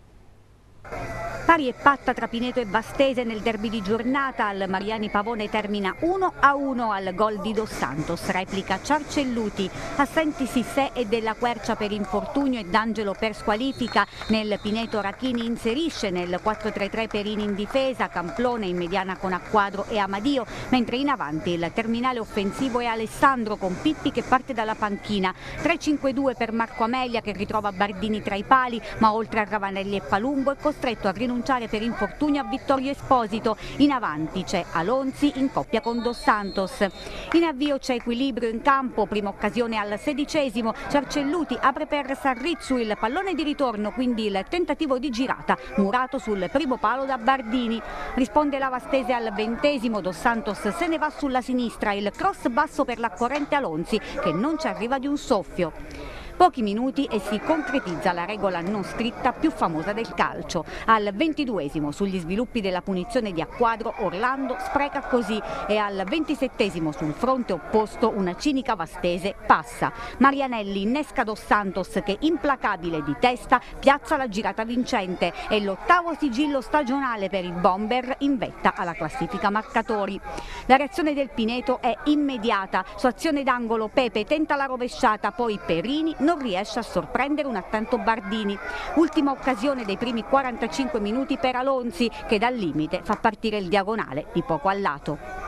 Pari e patta tra Pineto e Vastese nel derby di giornata. Al Mariani Pavone termina 1-1 al gol di Dos Santos. Replica Ciarcelluti, assenti Sissè e Della Quercia per infortunio e D'Angelo per squalifica. Nel Pineto Rachini inserisce nel 4-3-3 Perini in difesa, Camplone in mediana con Acquadro e Amadio, mentre in avanti il terminale offensivo è Alessandro con Pippi che parte dalla panchina. 3-5-2 per Marco Amelia che ritrova Bardini tra i pali, ma oltre a Ravanelli e Palumbo è costretto a rinunciare per infortunio a Vittorio Esposito. In avanti c'è Alonzi in coppia con Dos Santos. In avvio c'è equilibrio in campo, prima occasione al 16esimo, Ciarcelluti apre per Sarrizzu, il pallone di ritorno, quindi il tentativo di girata, murato sul primo palo da Bardini. Risponde la Vastese al 20esimo, Dos Santos se ne va sulla sinistra, il cross basso per l'accorrente Alonzi che non ci arriva di un soffio. Pochi minuti e si concretizza la regola non scritta più famosa del calcio. Al 22esimo, sugli sviluppi della punizione di Acquadro, Orlando spreca così, e al 27esimo sul fronte opposto una cinica Vastese passa. Marianelli innesca Dos Santos che, implacabile di testa, piazza la girata vincente. È l'ottavo sigillo stagionale per i Bomber in vetta alla classifica marcatori. La reazione del Pineto è immediata. Su azione d'angolo Pepe tenta la rovesciata, poi Perini non riesce a sorprendere un attento Bardini. Ultima occasione dei primi 45 minuti per Alonzi che dal limite fa partire il diagonale di poco a lato.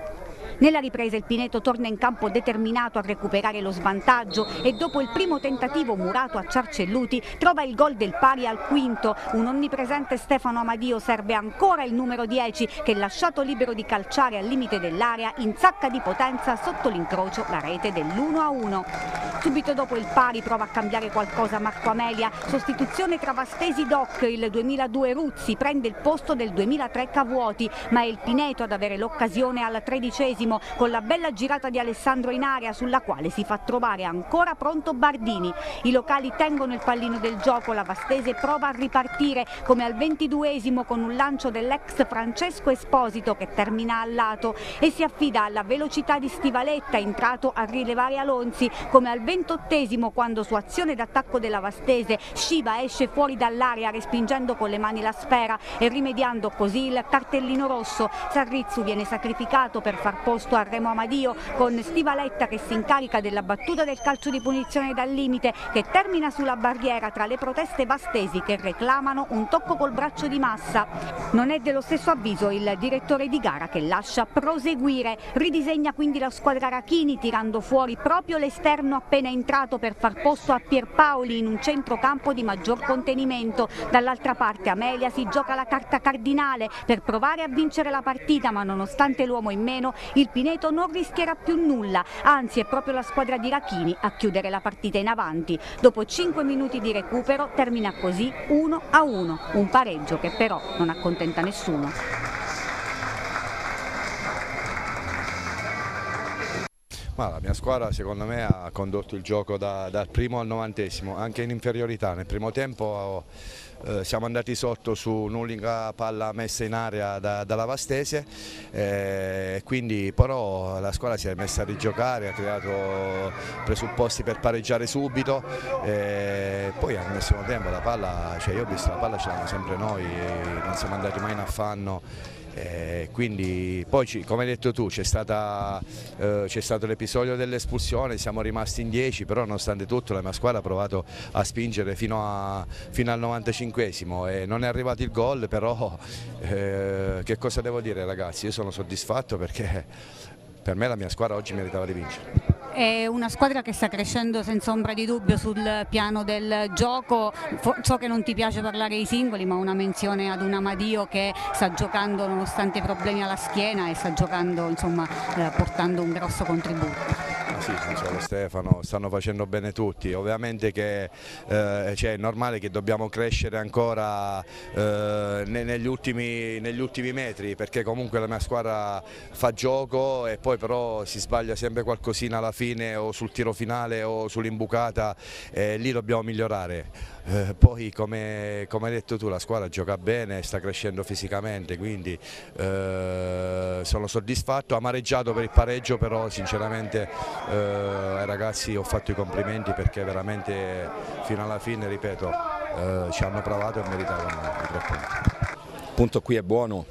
Nella ripresa il Pineto torna in campo determinato a recuperare lo svantaggio e dopo il primo tentativo murato a Ciarcelluti trova il gol del pari al quinto. Un onnipresente Stefano Amadio serve ancora il numero 10 che, lasciato libero di calciare al limite dell'area, insacca di potenza sotto l'incrocio la rete dell'1-1. Subito dopo il pari prova a cambiare qualcosa Marco Amelia, sostituzione tra Vastesi Doc, il 2002 Ruzzi prende il posto del 2003 Cavuoti, ma è il Pineto ad avere l'occasione al 13esimo con la bella girata di Alessandro in area sulla quale si fa trovare ancora pronto Bardini. I locali tengono il pallino del gioco, la Vastese prova a ripartire come al 22esimo con un lancio dell'ex Francesco Esposito che termina al lato e si affida alla velocità di Stivaletta entrato a rilevare Alonzi, come al 28esimo quando su azione d'attacco della Vastese Sciba esce fuori dall'area respingendo con le mani la sfera e rimediando così il cartellino rosso. Sarrizzu viene sacrificato per far posto a Remo Amadio con Stivaletta che si incarica della battuta del calcio di punizione dal limite che termina sulla barriera tra le proteste vastesi che reclamano un tocco col braccio di Massa. Non è dello stesso avviso il direttore di gara che lascia proseguire, ridisegna quindi la squadra Rachini tirando fuori proprio l'esterno appena entrato per far posto a Pierpaoli in un centrocampo di maggior contenimento. Dall'altra parte Amelia si gioca la carta cardinale per provare a vincere la partita, ma nonostante l'uomo in meno Il Pineto non rischierà più nulla, anzi è proprio la squadra di Rachini a chiudere la partita in avanti. Dopo 5 minuti di recupero termina così 1-1, un pareggio che però non accontenta nessuno. Ma la mia squadra secondo me ha condotto il gioco dal primo al 90esimo, anche in inferiorità. Nel primo tempo siamo andati sotto su un'unica palla messa in area dalla Vastese, quindi però la squadra si è messa a rigiocare, ha creato presupposti per pareggiare subito, poi nel secondo tempo la palla, cioè io ho visto la palla ce l'avamo sempre noi, non siamo andati mai in affanno. Quindi poi come hai detto tu c'è stato l'episodio dell'espulsione, siamo rimasti in 10, però nonostante tutto la mia squadra ha provato a spingere fino al 95esimo e non è arrivato il gol, però che cosa devo dire ragazzi, io sono soddisfatto perché per me la mia squadra oggi meritava di vincere. È una squadra che sta crescendo senza ombra di dubbio sul piano del gioco. So che non ti piace parlare ai singoli, ma una menzione ad un Amadio che sta giocando nonostante i problemi alla schiena e sta giocando, insomma, portando un grosso contributo. Sì, non solo Stefano, stanno facendo bene tutti, ovviamente che è normale che dobbiamo crescere ancora negli ultimi metri, perché comunque la mia squadra fa gioco e poi però si sbaglia sempre qualcosina alla fine o sul tiro finale o sull'imbucata, lì dobbiamo migliorare. Poi come hai detto tu la squadra gioca bene, sta crescendo fisicamente, quindi sono soddisfatto, amareggiato per il pareggio, però sinceramente ai ragazzi ho fatto i complimenti perché veramente fino alla fine, ripeto, ci hanno provato e meritavano i 3 punti. Il punto qui è buono.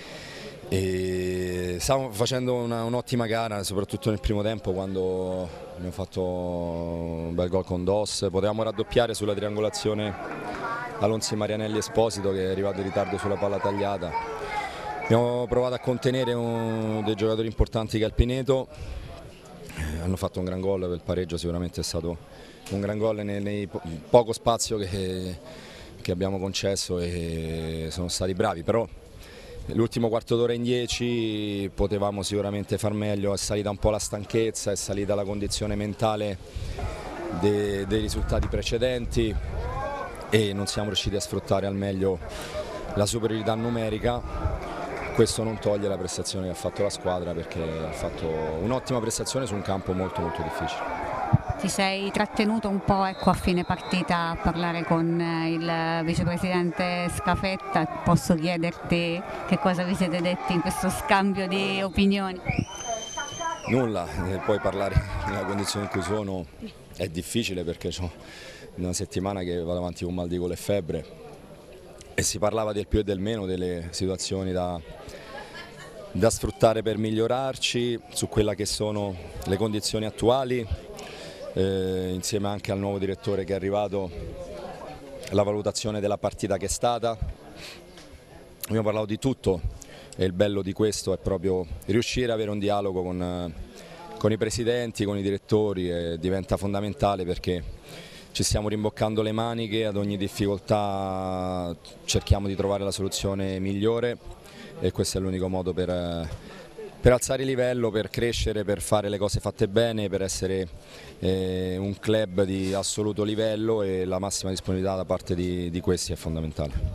E stiamo facendo un'ottima gara, soprattutto nel primo tempo quando abbiamo fatto un bel gol con Dos, potevamo raddoppiare sulla triangolazione Alonso Marianelli Esposito che è arrivato in ritardo sulla palla tagliata. Abbiamo provato a contenere dei giocatori importanti che è il Pineto, hanno fatto un gran gol, il pareggio sicuramente è stato un gran gol nei poco spazio che abbiamo concesso e sono stati bravi, però l'ultimo quarto d'ora in 10 potevamo sicuramente far meglio, è salita un po' la stanchezza, è salita la condizione mentale dei risultati precedenti e non siamo riusciti a sfruttare al meglio la superiorità numerica. Questo non toglie la prestazione che ha fatto la squadra perché ha fatto un'ottima prestazione su un campo molto difficile. Ti sei trattenuto un po' a fine partita a parlare con il vicepresidente Scafetta, posso chiederti che cosa vi siete detti in questo scambio di opinioni? Nulla, poi parlare nella condizione in cui sono è difficile perché ho una settimana che vado avanti con mal di gola e febbre e si parlava del più e del meno, delle situazioni da sfruttare per migliorarci, su quella che sono le condizioni attuali. Insieme anche al nuovo direttore che è arrivato, la valutazione della partita che è stata. Abbiamo parlato di tutto e il bello di questo è proprio riuscire ad avere un dialogo con i presidenti, con i direttori, e diventa fondamentale perché ci stiamo rimboccando le maniche, ad ogni difficoltà cerchiamo di trovare la soluzione migliore e questo è l'unico modo per alzare il livello, per crescere, per fare le cose fatte bene, per essere un club di assoluto livello e la massima disponibilità da parte di questi è fondamentale.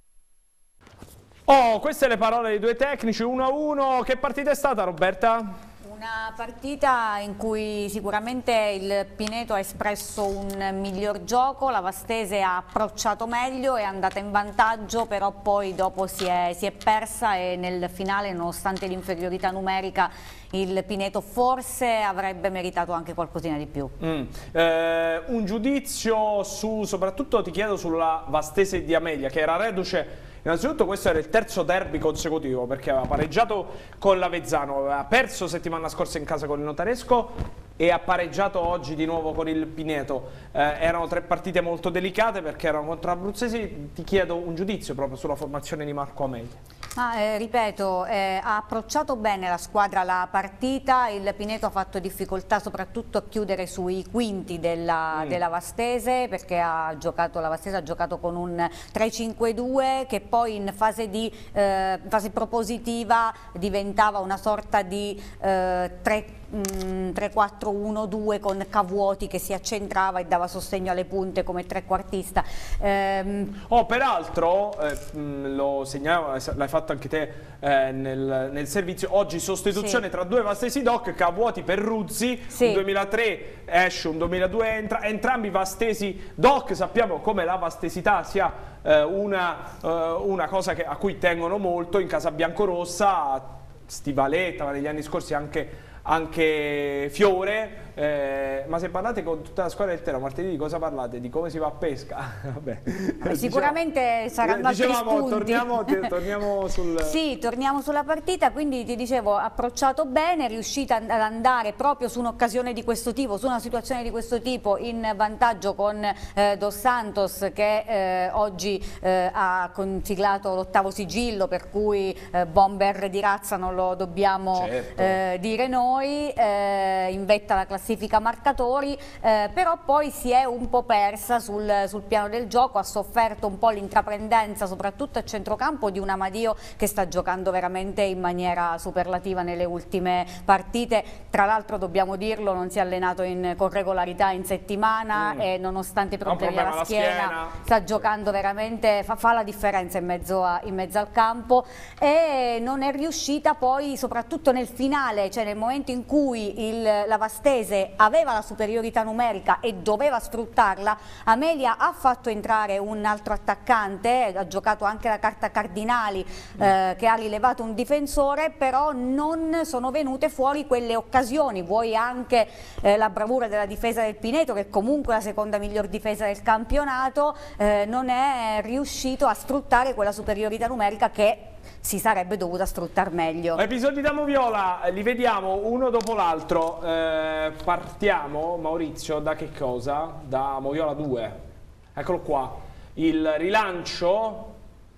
Oh, queste le parole dei due tecnici, 1-1. Che partita è stata, Roberta? Una partita in cui sicuramente il Pineto ha espresso un miglior gioco, la Vastese ha approcciato meglio, è andata in vantaggio, però poi dopo si è persa e nel finale, nonostante l'inferiorità numerica, il Pineto forse avrebbe meritato anche qualcosina di più. Un giudizio soprattutto ti chiedo sulla Vastese di Amelia, che era reduce. Innanzitutto questo era il terzo derby consecutivo perché aveva pareggiato con l'Avezzano, aveva perso settimana scorsa in casa con il Notaresco e ha pareggiato oggi di nuovo con il Pineto. Erano 3 partite molto delicate perché erano contro abruzzesi. Ti chiedo un giudizio proprio sulla formazione di Marco Amelia. Ripeto, ha approcciato bene la squadra la partita, il Pineto ha fatto difficoltà soprattutto a chiudere sui quinti della Vastese, perché la Vastese ha giocato con un 3-5-2 che poi in fase propositiva diventava una sorta di 3-4-1-2 con Cavuoti che si accentrava e dava sostegno alle punte come trequartista. Peraltro, lo segnalo, l'hai fatto anche te nel servizio, oggi sostituzione tra 2 Vastesi Doc, Cavuoti per Ruzzi, un 2003 esce, un 2002 entra, entrambi Vastesi Doc. Sappiamo come la vastesità sia una cosa a cui tengono molto in casa biancorossa, Stivaletta, ma negli anni scorsi anche Fiore, ma se parlate con tutta la squadra del Teramo martedì di cosa parlate? Di come si va a pesca? Vabbè. Sicuramente saranno altri spunti. Torniamo sul... Sì, torniamo sulla partita, quindi ti dicevo, approcciato bene, riuscita ad andare proprio su un'occasione di questo tipo, su una situazione di questo tipo in vantaggio con Dos Santos che oggi ha siglato l'8° sigillo, per cui bomber di razza non lo dobbiamo dire noi, in vetta alla classifica marcatori, però poi si è un po' persa sul piano del gioco, ha sofferto un po' l'intraprendenza soprattutto a centrocampo di un Amadio che sta giocando veramente in maniera superlativa nelle ultime partite. Tra l'altro, dobbiamo dirlo, non si è allenato con regolarità in settimana e nonostante i problemi alla schiena sta giocando veramente, fa la differenza in mezzo al campo, e non è riuscita poi soprattutto nel finale, cioè nel momento in cui la Vastese aveva la superiorità numerica e doveva sfruttarla. Amelia ha fatto entrare un altro attaccante, ha giocato anche la carta Cardinali che ha rilevato un difensore, però non sono venute fuori quelle occasioni. Vuoi anche la bravura della difesa del Pineto, che è comunque la seconda miglior difesa del campionato, non è riuscito a sfruttare quella superiorità numerica che si sarebbe dovuta sfruttare meglio. Episodi da Moviola li vediamo uno dopo l'altro. Partiamo, Maurizio, da che cosa? Da Moviola 2. Eccolo qua. Il rilancio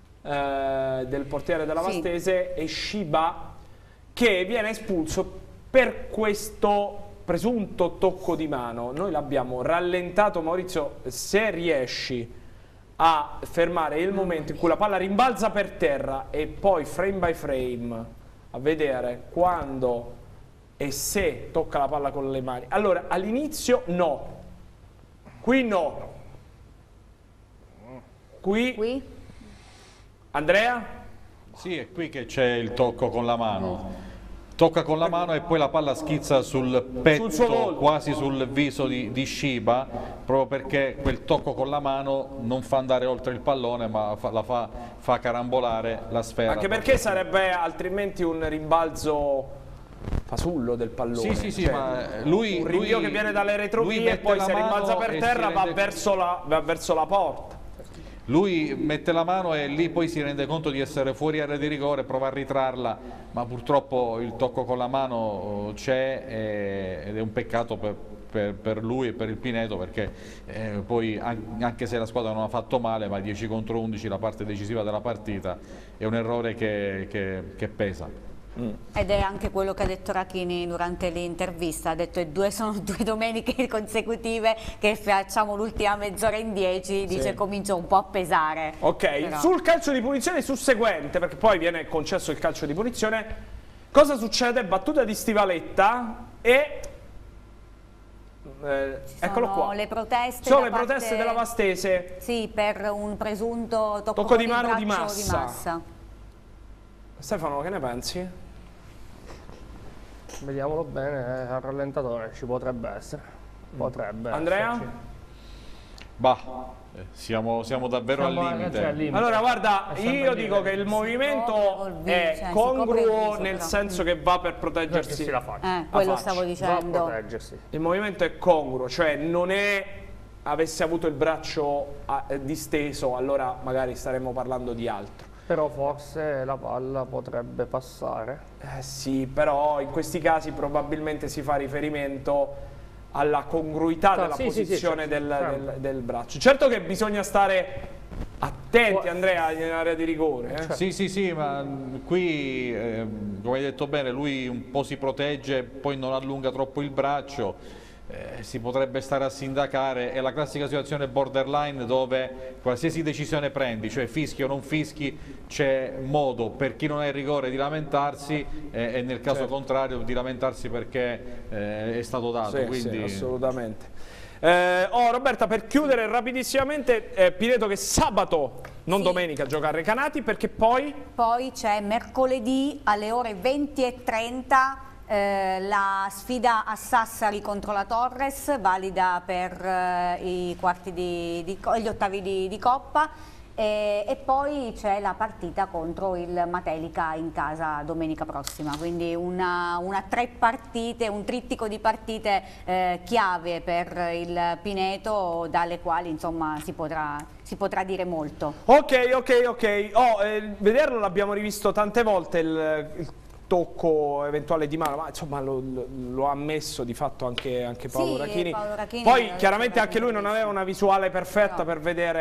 del portiere della Vastese e Shiba, che viene espulso per questo presunto tocco di mano. Noi l'abbiamo rallentato, Maurizio, se riesci a fermare il momento in cui la palla rimbalza per terra e poi frame by frame a vedere quando e se tocca la palla con le mani. Allora, all'inizio no, qui no, qui Andrea? Sì, è qui che c'è il tocco con la mano. Tocca con la mano e poi la palla schizza sul petto, quasi sul viso di Shiba, proprio perché quel tocco con la mano non fa andare oltre il pallone, ma fa carambolare la sfera. Anche perché sarebbe altrimenti un rimbalzo fasullo del pallone. Sì, cioè, ma lui... Un rinvio che viene dalle retrovie e poi se rimbalza per terra va verso la porta. Lui mette la mano e lì poi si rende conto di essere fuori area di rigore, prova a ritrarla, ma purtroppo il tocco con la mano c'è ed è un peccato per lui e per il Pineto, perché poi anche se la squadra non ha fatto male, ma 10 contro 11 la parte decisiva della partita è un errore che pesa. Ed è anche quello che ha detto Rachini durante l'intervista, ha detto sono 2 domeniche consecutive che facciamo l'ultima mezz'ora in 10, dice comincia un po' a pesare. Ok, però. Sul calcio di punizione susseguente, perché poi viene concesso il calcio di punizione, cosa succede? Battuta di Stivaletta e... eccolo qua. Le proteste sono le proteste della Vastese. Sì, per un presunto tocco di mano di Massa. Stefano, che ne pensi? Vediamolo bene, al rallentatore ci potrebbe essere. Potrebbe. Andrea? Esserci. Bah, siamo davvero al limite. Allora guarda, io dico che il movimento è congruo nel senso che va per proteggersi la faccia. Quello stavo dicendo. Il movimento è congruo, cioè non è avesse avuto il braccio disteso, allora magari staremmo parlando di altro. Però forse la palla potrebbe passare. Sì, però in questi casi probabilmente si fa riferimento alla congruità della posizione del braccio. Certo che bisogna stare attenti, Andrea, in area di rigore. Sì, ma qui, come hai detto bene, lui un po' si protegge, poi non allunga troppo il braccio. Si potrebbe stare a sindacare, è la classica situazione borderline dove qualsiasi decisione prendi, cioè fischi o non fischi, c'è modo per chi non ha il rigore di lamentarsi e nel caso contrario di lamentarsi perché è stato dato. Quindi... Sì, assolutamente. Roberta, per chiudere rapidissimamente, Pineto che sabato, non domenica, gioca a Recanati, perché poi c'è mercoledì alle ore 20:30 la sfida a Sassari contro la Torres, valida per gli ottavi di Coppa, e poi c'è la partita contro il Matelica in casa domenica prossima, quindi una tre partite, un trittico di partite chiave per il Pineto, dalle quali insomma si potrà dire molto. Ok. Vederlo l'abbiamo rivisto tante volte il tocco eventuale di mano, ma insomma lo ha ammesso di fatto anche Paolo Rachini. Poi chiaramente anche lui non aveva una visuale perfetta per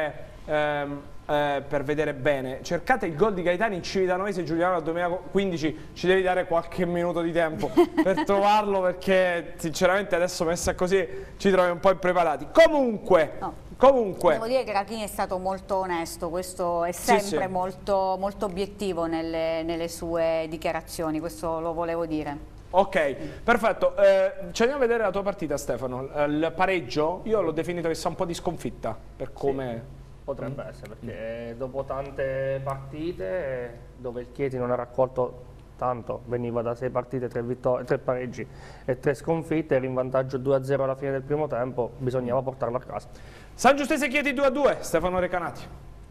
vedere bene. Cercate il gol di Gaetani in Civitanova Giuliano del 2015, ci devi dare qualche minuto di tempo per trovarlo, perché sinceramente adesso messa così ci troviamo un po' impreparati. Comunque devo dire che Rachini è stato molto onesto, questo è sempre molto obiettivo nelle sue dichiarazioni, questo lo volevo dire. Ok, perfetto. Ci andiamo a vedere la tua partita, Stefano. Il pareggio io l'ho definito che sa un po' di sconfitta per come... Potrebbe essere, perché dopo tante partite dove il Chieti non ha raccolto tanto, veniva da 6 partite, 3 pareggi e 3 sconfitte, era in vantaggio 2-0 alla fine del primo tempo, bisognava portarlo a casa. San Giustese Chieti 2-2, Stefano Recanati.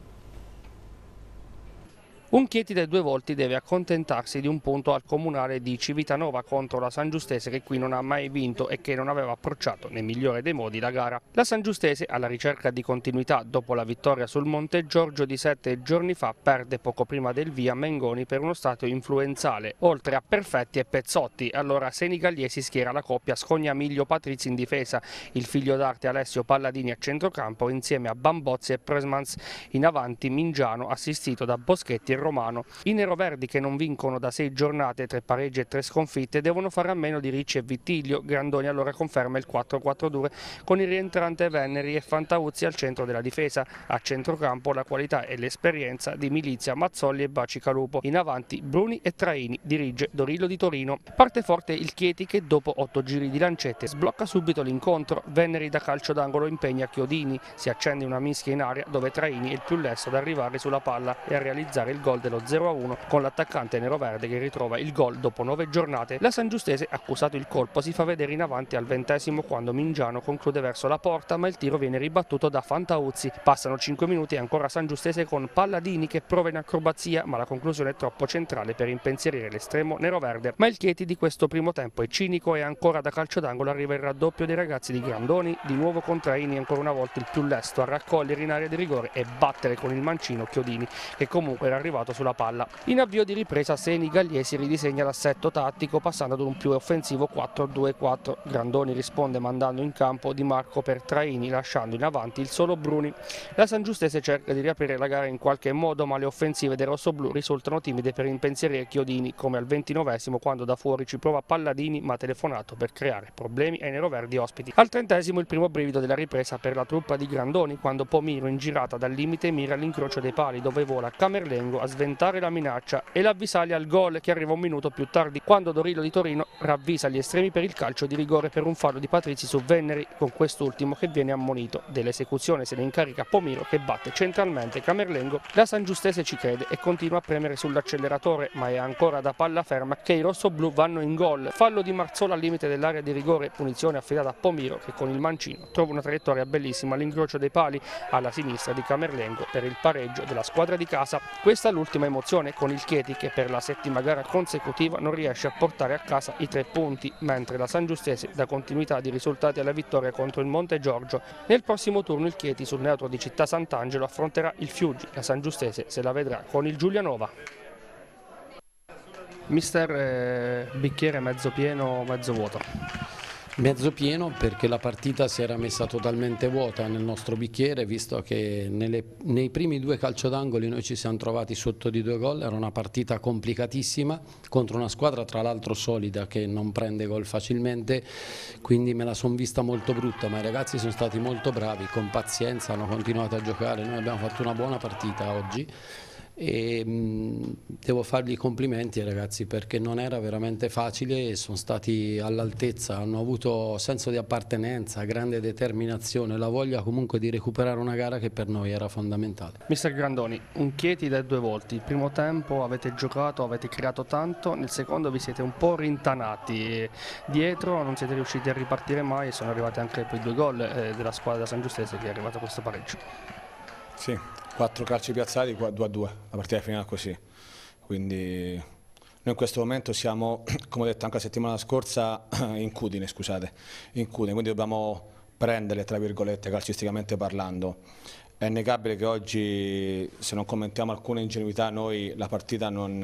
Un Chieti dei due volti deve accontentarsi di un punto al comunale di Civitanova contro la San Giustese, che qui non ha mai vinto e che non aveva approcciato nel migliore dei modi la gara. La San Giustese, alla ricerca di continuità dopo la vittoria sul Monte Giorgio di 7 giorni fa, perde poco prima del via Mengoni per uno stato influenzale, oltre a Perfetti e Pezzotti. Allora Senigalliesi schiera la coppia Scognamiglio Patrizzi in difesa, il figlio d'arte Alessio Palladini a centrocampo insieme a Bambozzi e Presmans, in avanti Mingiano assistito da Boschetti e Romano. I neroverdi, che non vincono da 6 giornate, 3 pareggi e 3 sconfitte, devono fare a meno di Ricci e Vittiglio. Grandoni allora conferma il 4-4-2 con il rientrante Venneri e Fantauzzi al centro della difesa. A centrocampo la qualità e l'esperienza di Milizia, Mazzolli e Baci Calupo. In avanti Bruni e Traini, dirige Dorillo di Torino. Parte forte il Chieti, che dopo 8 giri di lancette sblocca subito l'incontro. Venneri da calcio d'angolo impegna Chiodini, si accende una mischia in area dove Traini è il più lesto ad arrivare sulla palla e a realizzare il gol dello 0-1 con l'attaccante neroverde che ritrova il gol dopo 9 giornate. La San Giustese, accusato il colpo, si fa vedere in avanti al 20° quando Mingiano conclude verso la porta, ma il tiro viene ribattuto da Fantauzzi. Passano 5 minuti e ancora San Giustese con Palladini che prova in acrobazia, ma la conclusione è troppo centrale per impensierire l'estremo neroverde. Ma il Chieti di questo primo tempo è cinico e ancora da calcio d'angolo arriva il raddoppio dei ragazzi di Grandoni, di nuovo con Traini, ancora una volta il più lesto a raccogliere in area di rigore e battere con il mancino Chiodini, che comunque era arrivato sulla palla. In avvio di ripresa Senigalliesi ridisegna l'assetto tattico passando ad un più offensivo 4-2-4. Grandoni risponde mandando in campo Di Marco per Traini, lasciando in avanti il solo Bruni. La San Giustese cerca di riaprire la gara in qualche modo, ma le offensive dei rossoblù risultano timide per impensierire Chiodini, come al 29° quando da fuori ci prova Palladini, ma telefonato per creare problemi ai neroverdi ospiti. Al 30° il primo brivido della ripresa per la truppa di Grandoni, quando Pomiro in girata dal limite mira all'incrocio dei pali dove vola Camerlengo a sventare la minaccia e l'avvisaglia al gol, che arriva un minuto più tardi quando Dorillo di Torino ravvisa gli estremi per il calcio di rigore per un fallo di Patrizzi su Venneri, con quest'ultimo che viene ammonito. Dell'esecuzione se ne incarica Pomiro, che batte centralmente Camerlengo. La San Giustese ci crede e continua a premere sull'acceleratore, ma è ancora da palla ferma che i rossoblù vanno in gol. Fallo di Marzola al limite dell'area di rigore, punizione affidata a Pomiro che con il mancino trova una traiettoria bellissima all'incrocio dei pali alla sinistra di Camerlengo per il pareggio della squadra di casa. Questa l'ultima emozione con il Chieti che per la 7ª gara consecutiva non riesce a portare a casa i 3 punti, mentre la Sangiustese dà continuità di risultati alla vittoria contro il Monte Giorgio. Nel prossimo turno il Chieti sul neutro di Città Sant'Angelo affronterà il Fiuggi, la Sangiustese se la vedrà con il Giulianova. Mister, bicchiere mezzo pieno, mezzo vuoto? Mezzo pieno, perché la partita si era messa totalmente vuota nel nostro bicchiere, visto che nei primi 2 calcio d'angoli noi ci siamo trovati sotto di 2 gol. Era una partita complicatissima contro una squadra tra l'altro solida che non prende gol facilmente, quindi me la sono vista molto brutta, ma i ragazzi sono stati molto bravi, con pazienza hanno continuato a giocare. Noi abbiamo fatto una buona partita oggi e devo fargli i complimenti ai ragazzi, perché non era veramente facile e sono stati all'altezza, hanno avuto senso di appartenenza, grande determinazione, la voglia comunque di recuperare una gara che per noi era fondamentale. Mister Grandoni, un Chieti dai 2 volti, il primo tempo avete giocato, avete creato tanto, nel secondo vi siete un po' rintanati dietro, non siete riusciti a ripartire mai e sono arrivati anche poi 2 gol della squadra sangiustese che è arrivata a questo pareggio. Sì, 4 calci piazzati, 2-2, la partita è finita così, quindi noi in questo momento siamo, come ho detto anche la settimana scorsa, in Cudine, quindi dobbiamo prendere, tra virgolette, calcisticamente parlando. È innegabile che oggi, se non commentiamo alcune ingenuità, noi la partita non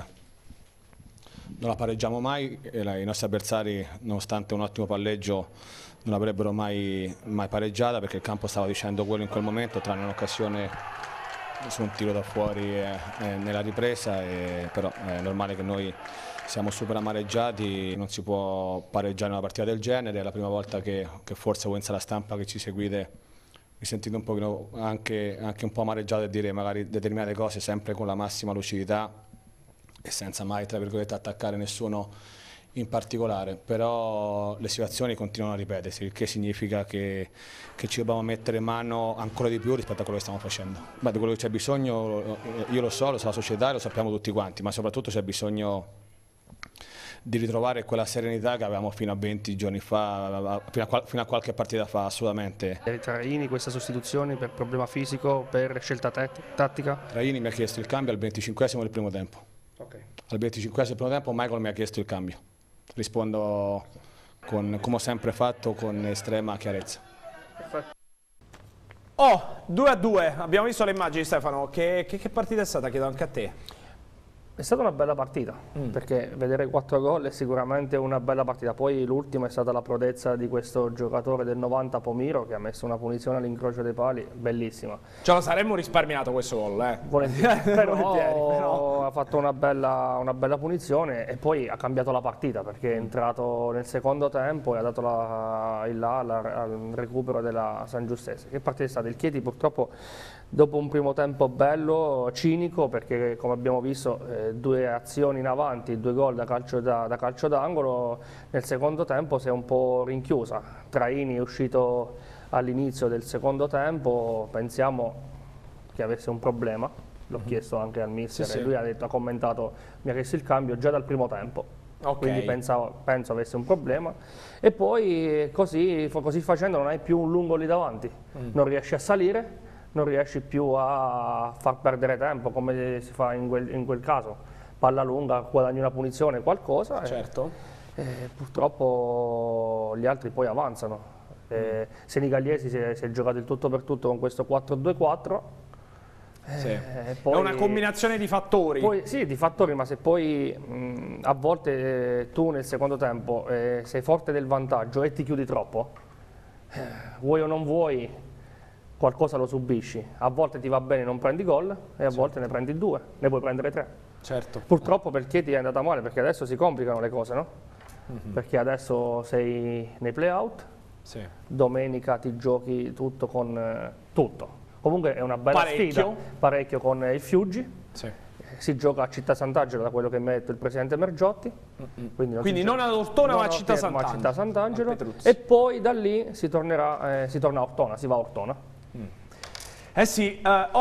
la pareggiamo mai e i nostri avversari, nonostante un ottimo palleggio, non l'avrebbero mai pareggiata, perché il campo stava dicendo quello in quel momento, tranne un'occasione su un tiro da fuori nella ripresa, però è normale che noi siamo super amareggiati, non si può pareggiare una partita del genere. È la prima volta che forse voi in sala stampa che ci seguite mi sentite un pochino anche un po' amareggiato a dire magari determinate cose sempre con la massima lucidità e senza mai, tra virgolette, attaccare nessuno in particolare, però le situazioni continuano a ripetersi, il che significa che ci dobbiamo mettere mano ancora di più rispetto a quello che stiamo facendo. Beh, di quello che c'è bisogno, io lo so, lo sa la società e lo sappiamo tutti quanti, ma soprattutto c'è bisogno di ritrovare quella serenità che avevamo fino a 20 giorni fa, fino a qualche partita fa, assolutamente. Traini, questa sostituzione per problema fisico, per scelta tattica? Traini mi ha chiesto il cambio al 25esimo del primo tempo. Okay. Al 25esimo del primo tempo Michael mi ha chiesto il cambio. Rispondo come ho sempre fatto, con estrema chiarezza. Oh, 2-2, abbiamo visto le immagini, Stefano, che partita è stata? Chiedo anche a te. È stata una bella partita, perché vedere 4 gol è sicuramente una bella partita. Poi l'ultima è stata la prodezza di questo giocatore del 90, Pomiro, che ha messo una punizione all'incrocio dei pali, bellissima. Ce lo saremmo risparmiato questo gol, Volentieri, però ha fatto una bella punizione e poi ha cambiato la partita, perché è entrato nel secondo tempo e ha dato al recupero della Sangiustese. Che partita è stata? Il Chieti purtroppo, dopo un primo tempo bello, cinico, perché come abbiamo visto 2 azioni in avanti, 2 gol da calcio d'angolo, nel secondo tempo si è un po' rinchiusa. Traini è uscito all'inizio del secondo tempo, pensiamo che avesse un problema, l'ho chiesto anche al mister, sì, e lui ha commentato, mi ha chiesto il cambio già dal primo tempo. Okay. Quindi penso avesse un problema e poi così facendo non hai più un lungo lì davanti, non riesci a salire, non riesci più a far perdere tempo come si fa in quel caso. Palla lunga, guadagni una punizione, qualcosa, certo. E purtroppo gli altri poi avanzano. Senigalliesi si è giocato il tutto per tutto con questo 4-2-4. Sì. Poi, è una combinazione di fattori. Poi, sì, di fattori, ma se poi a volte tu nel secondo tempo sei forte del vantaggio e ti chiudi troppo, vuoi o non vuoi, qualcosa lo subisci. A volte ti va bene, non prendi gol e a volte ne prendi 2, ne puoi prendere 3. Certo. Purtroppo per Chieti è andata male, perché adesso si complicano le cose, no? Perché adesso sei nei play-out, domenica ti giochi tutto con tutto. Comunque è una bella sfida, parecchio con il Fiuggi. Si gioca a Città Sant'Angelo, da quello che mi ha detto il presidente Mergiotti. Quindi non ad Ortona, ma a Città Sant'Angelo. E poi da lì si torna a Ortona, si va a Ortona. Eh sì,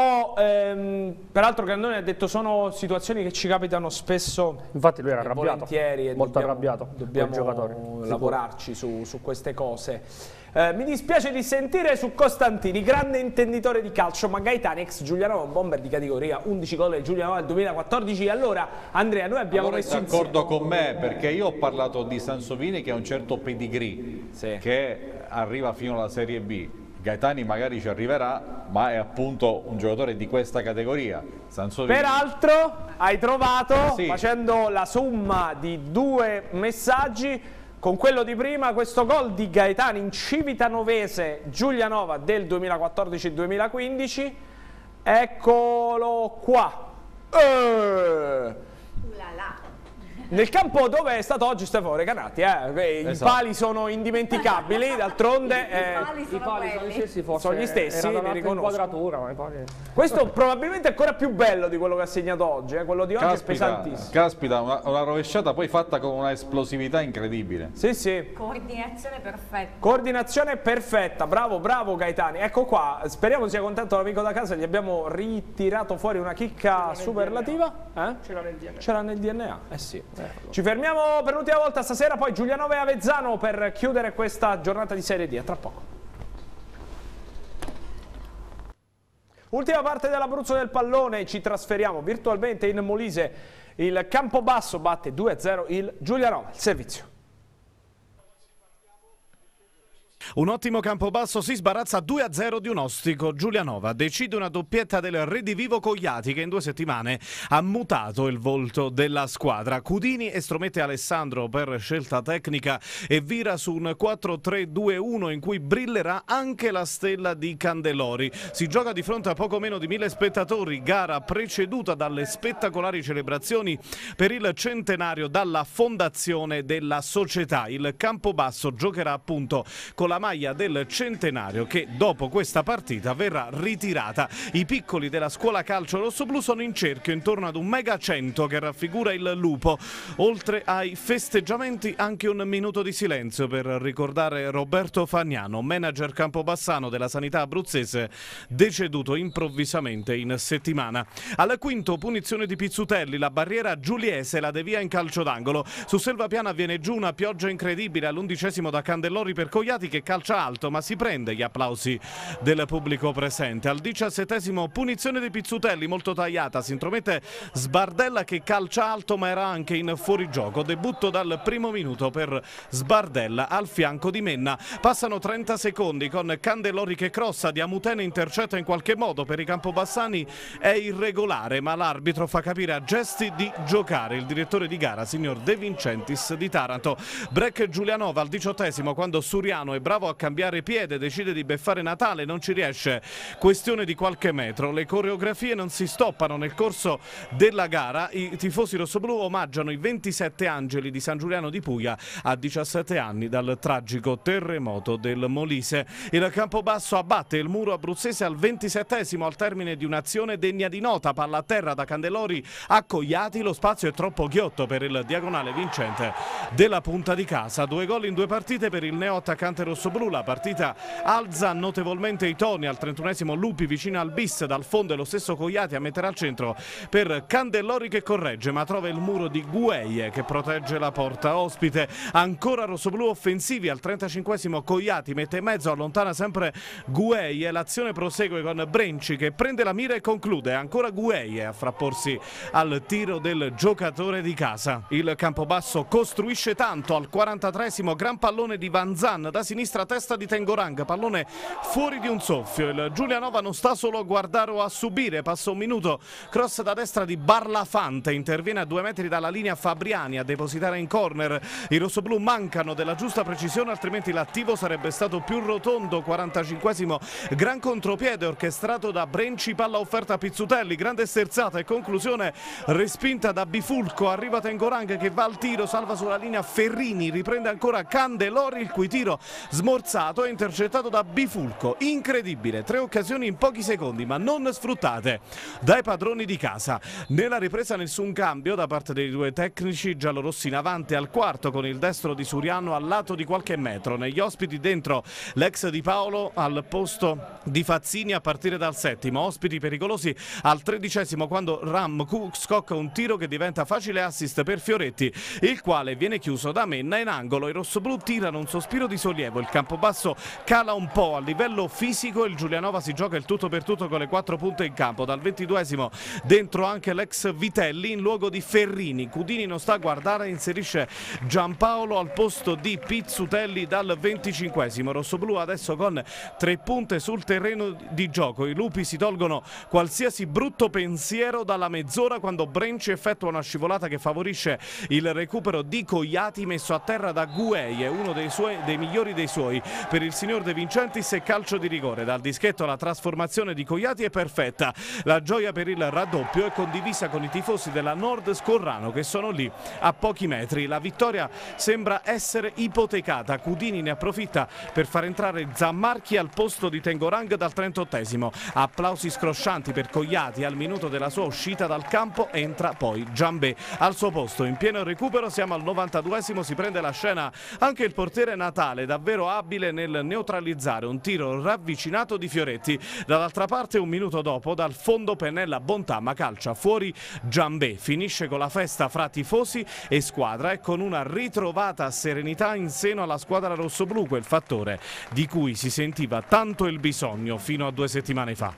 peraltro Grandoni ha detto sono situazioni che ci capitano spesso. Infatti lui era arrabbiato, volentieri, e molto arrabbiato. Dobbiamo lavorarci su queste cose. Mi dispiace di sentire su Costantini, grande intenditore di calcio, ma Gaetani, ex Giulianova, un bomber di categoria, 11 gol del Giulianova nel 2014. Allora, Andrea, noi abbiamo messo insieme... d'accordo con me, perché io ho parlato di Sansovini che ha un certo pedigree, che arriva fino alla Serie B. Gaetani magari ci arriverà, ma è appunto un giocatore di questa categoria. Sansovini... Peraltro hai trovato, facendo la somma di 2 messaggi, con quello di prima, questo gol di Gaetani in Civitanovese Giulianova del 2014-2015. Eccolo qua. Nel campo dove è stato oggi Stefano Recanati, i pali sono indimenticabili, d'altronde i pali sono gli stessi, forse sono gli stessi, li riconosco. Ma i pali... Questo probabilmente è ancora più bello di quello che ha segnato oggi, quello di oggi è pesantissimo. Caspita, una rovesciata poi fatta con una esplosività incredibile. Sì, sì. Coordinazione perfetta. Coordinazione perfetta, bravo, bravo Gaetani. Ecco qua, speriamo sia contento l'amico da casa, gli abbiamo ritirato fuori una chicca superlativa. C'era nel DNA. C'era nel DNA, eh sì. Ci fermiamo per l'ultima volta stasera, poi Giulianova e Avezzano per chiudere questa giornata di Serie D. A tra poco. Ultima parte dell'Abruzzo del pallone, ci trasferiamo virtualmente in Molise. Il Campobasso batte 2-0 il Giulianova. Il servizio. Un ottimo Campobasso si sbarazza 2-0 di un ostico Giulianova. Decide una doppietta del Redivivo Cogliati che in 2 settimane ha mutato il volto della squadra. Cudini estromette Alessandro per scelta tecnica e vira su un 4-3-2-1 in cui brillerà anche la stella di Candelori. Si gioca di fronte a poco meno di 1000 spettatori, gara preceduta dalle spettacolari celebrazioni per il centenario dalla fondazione della società. Il Campobasso giocherà appunto con la maglia del centenario che dopo questa partita verrà ritirata. I piccoli della scuola calcio rossoblu sono in cerchio intorno ad un mega 100 che raffigura il lupo. Oltre ai festeggiamenti anche un minuto di silenzio per ricordare Roberto Fagnano, manager campobassano della sanità abruzzese, deceduto improvvisamente in settimana. Al quinto punizione di Pizzutelli, la barriera giuliese la devia in calcio d'angolo. Su Selvapiana viene giù una pioggia incredibile all'11° da Candelori per Cogliati che calcia alto ma si prende gli applausi del pubblico presente. Al 17° punizione di Pizzutelli molto tagliata, si intromette Sbardella che calcia alto ma era anche in fuorigioco. Debutto dal primo minuto per Sbardella al fianco di Menna. Passano 30 secondi con Candelori che crossa, Diamutene intercetta in qualche modo. Per i campobassani è irregolare ma l'arbitro fa capire a gesti di giocare. Il direttore di gara signor De Vincentis di Taranto. Break Giulianova al 18° quando Suriano è bravo a cambiare piede, decide di beffare Natale, non ci riesce, questione di qualche metro. Le coreografie non si stoppano nel corso della gara. I tifosi rossoblù omaggiano i 27 angeli di San Giuliano di Puglia a 17 anni dal tragico terremoto del Molise. Il Campobasso abbatte il muro abruzzese al 27° al termine di un'azione degna di nota. Palla a terra da Candelori a Cogliati, lo spazio è troppo ghiotto per il diagonale vincente della punta di casa. 2 gol in 2 partite per il neoattaccante rossoblù. La partita alza notevolmente i toni. Al 31° Lupi vicino al bis dal fondo e lo stesso Cogliati a mettere al centro per Candelori che corregge ma trova il muro di Gueie che protegge la porta ospite. Ancora rossoblù offensivi. Al 35° Cogliati mette in mezzo, allontana sempre Gueie. L'azione prosegue con Brenci che prende la mira e conclude. Ancora Gueie a frapporsi al tiro del giocatore di casa. Il Campobasso costruisce tanto. Al 43° gran pallone di Vanzan da sinistra, testa di Tengorang, pallone fuori di un soffio. Il Giulianova non sta solo a guardare o a subire, passa un minuto, cross da destra di Barlafante, interviene a 2 metri dalla linea Fabriani a depositare in corner. I rossoblù mancano della giusta precisione, altrimenti l'attivo sarebbe stato più rotondo. 45° gran contropiede orchestrato da Brenci, palla offerta a Pizzutelli, grande sterzata e conclusione respinta da Bifulco. Arriva Tengorang che va al tiro, salva sulla linea Ferrini, riprende ancora Candelori il cui tiro smorzato e intercettato da Bifulco. Incredibile, 3 occasioni in pochi secondi ma non sfruttate dai padroni di casa. Nella ripresa nessun cambio da parte dei 2 tecnici giallorossi in avanti al quarto con il destro di Suriano al lato di qualche metro. Negli ospiti dentro l'ex Di Paolo al posto di Fazzini a partire dal 7°. Ospiti pericolosi al 13° quando Ram scocca un tiro che diventa facile assist per Fioretti, il quale viene chiuso da Menna in angolo. I rossoblù tirano un sospiro di sollievo. Il Campobasso cala un po' a livello fisico, il Giulianova si gioca il tutto per tutto con le 4 punte in campo. Dal 22esimo dentro anche l'ex Vitelli in luogo di Ferrini. Cudini non sta a guardare, inserisce Giampaolo al posto di Pizzutelli dal 25esimo. Rossoblu adesso con 3 punte sul terreno di gioco. I lupi si tolgono qualsiasi brutto pensiero dalla mezz'ora quando Brenci effettua una scivolata che favorisce il recupero di Cogliati, messo a terra da Gueye, uno dei migliori dei suoi. Per il signor De Vincentis è calcio di rigore. Dal dischetto la trasformazione di Cogliati è perfetta. La gioia per il raddoppio è condivisa con i tifosi della Nord Scorrano che sono lì a pochi metri. La vittoria sembra essere ipotecata. Cudini ne approfitta per far entrare Zammarchi al posto di Tengorang dal 38esimo. Applausi scroscianti per Cogliati. Al minuto della sua uscita dal campo entra poi Giambé al suo posto. In pieno recupero, siamo al 92esimo, si prende la scena anche il portiere Natale, davvero abile nel neutralizzare un tiro ravvicinato di Fioretti. Dall'altra parte, un minuto dopo, dal fondo Pennella bontà ma calcia fuori Giambé. Finisce con la festa fra tifosi e squadra e con una ritrovata serenità in seno alla squadra rossoblù, quel fattore di cui si sentiva tanto il bisogno fino a 2 settimane fa.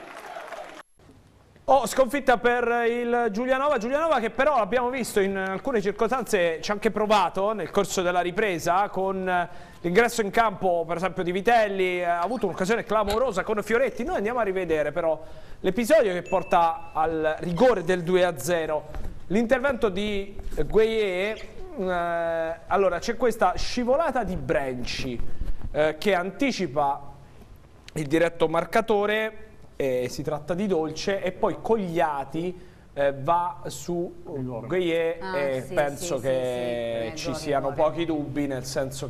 Sconfitta per il Giulianova che però abbiamo visto in alcune circostanze ci ha anche provato nel corso della ripresa con l'ingresso in campo per esempio di Vitelli, ha avuto un'occasione clamorosa con Fioretti. Noi andiamo a rivedere però l'episodio che porta al rigore del 2-0, l'intervento di Gueye. Allora c'è questa scivolata di Brenci che anticipa il diretto marcatore. Si tratta di Dolce e poi Cogliati va su Gueye e penso che ci siano pochi dubbi, nel senso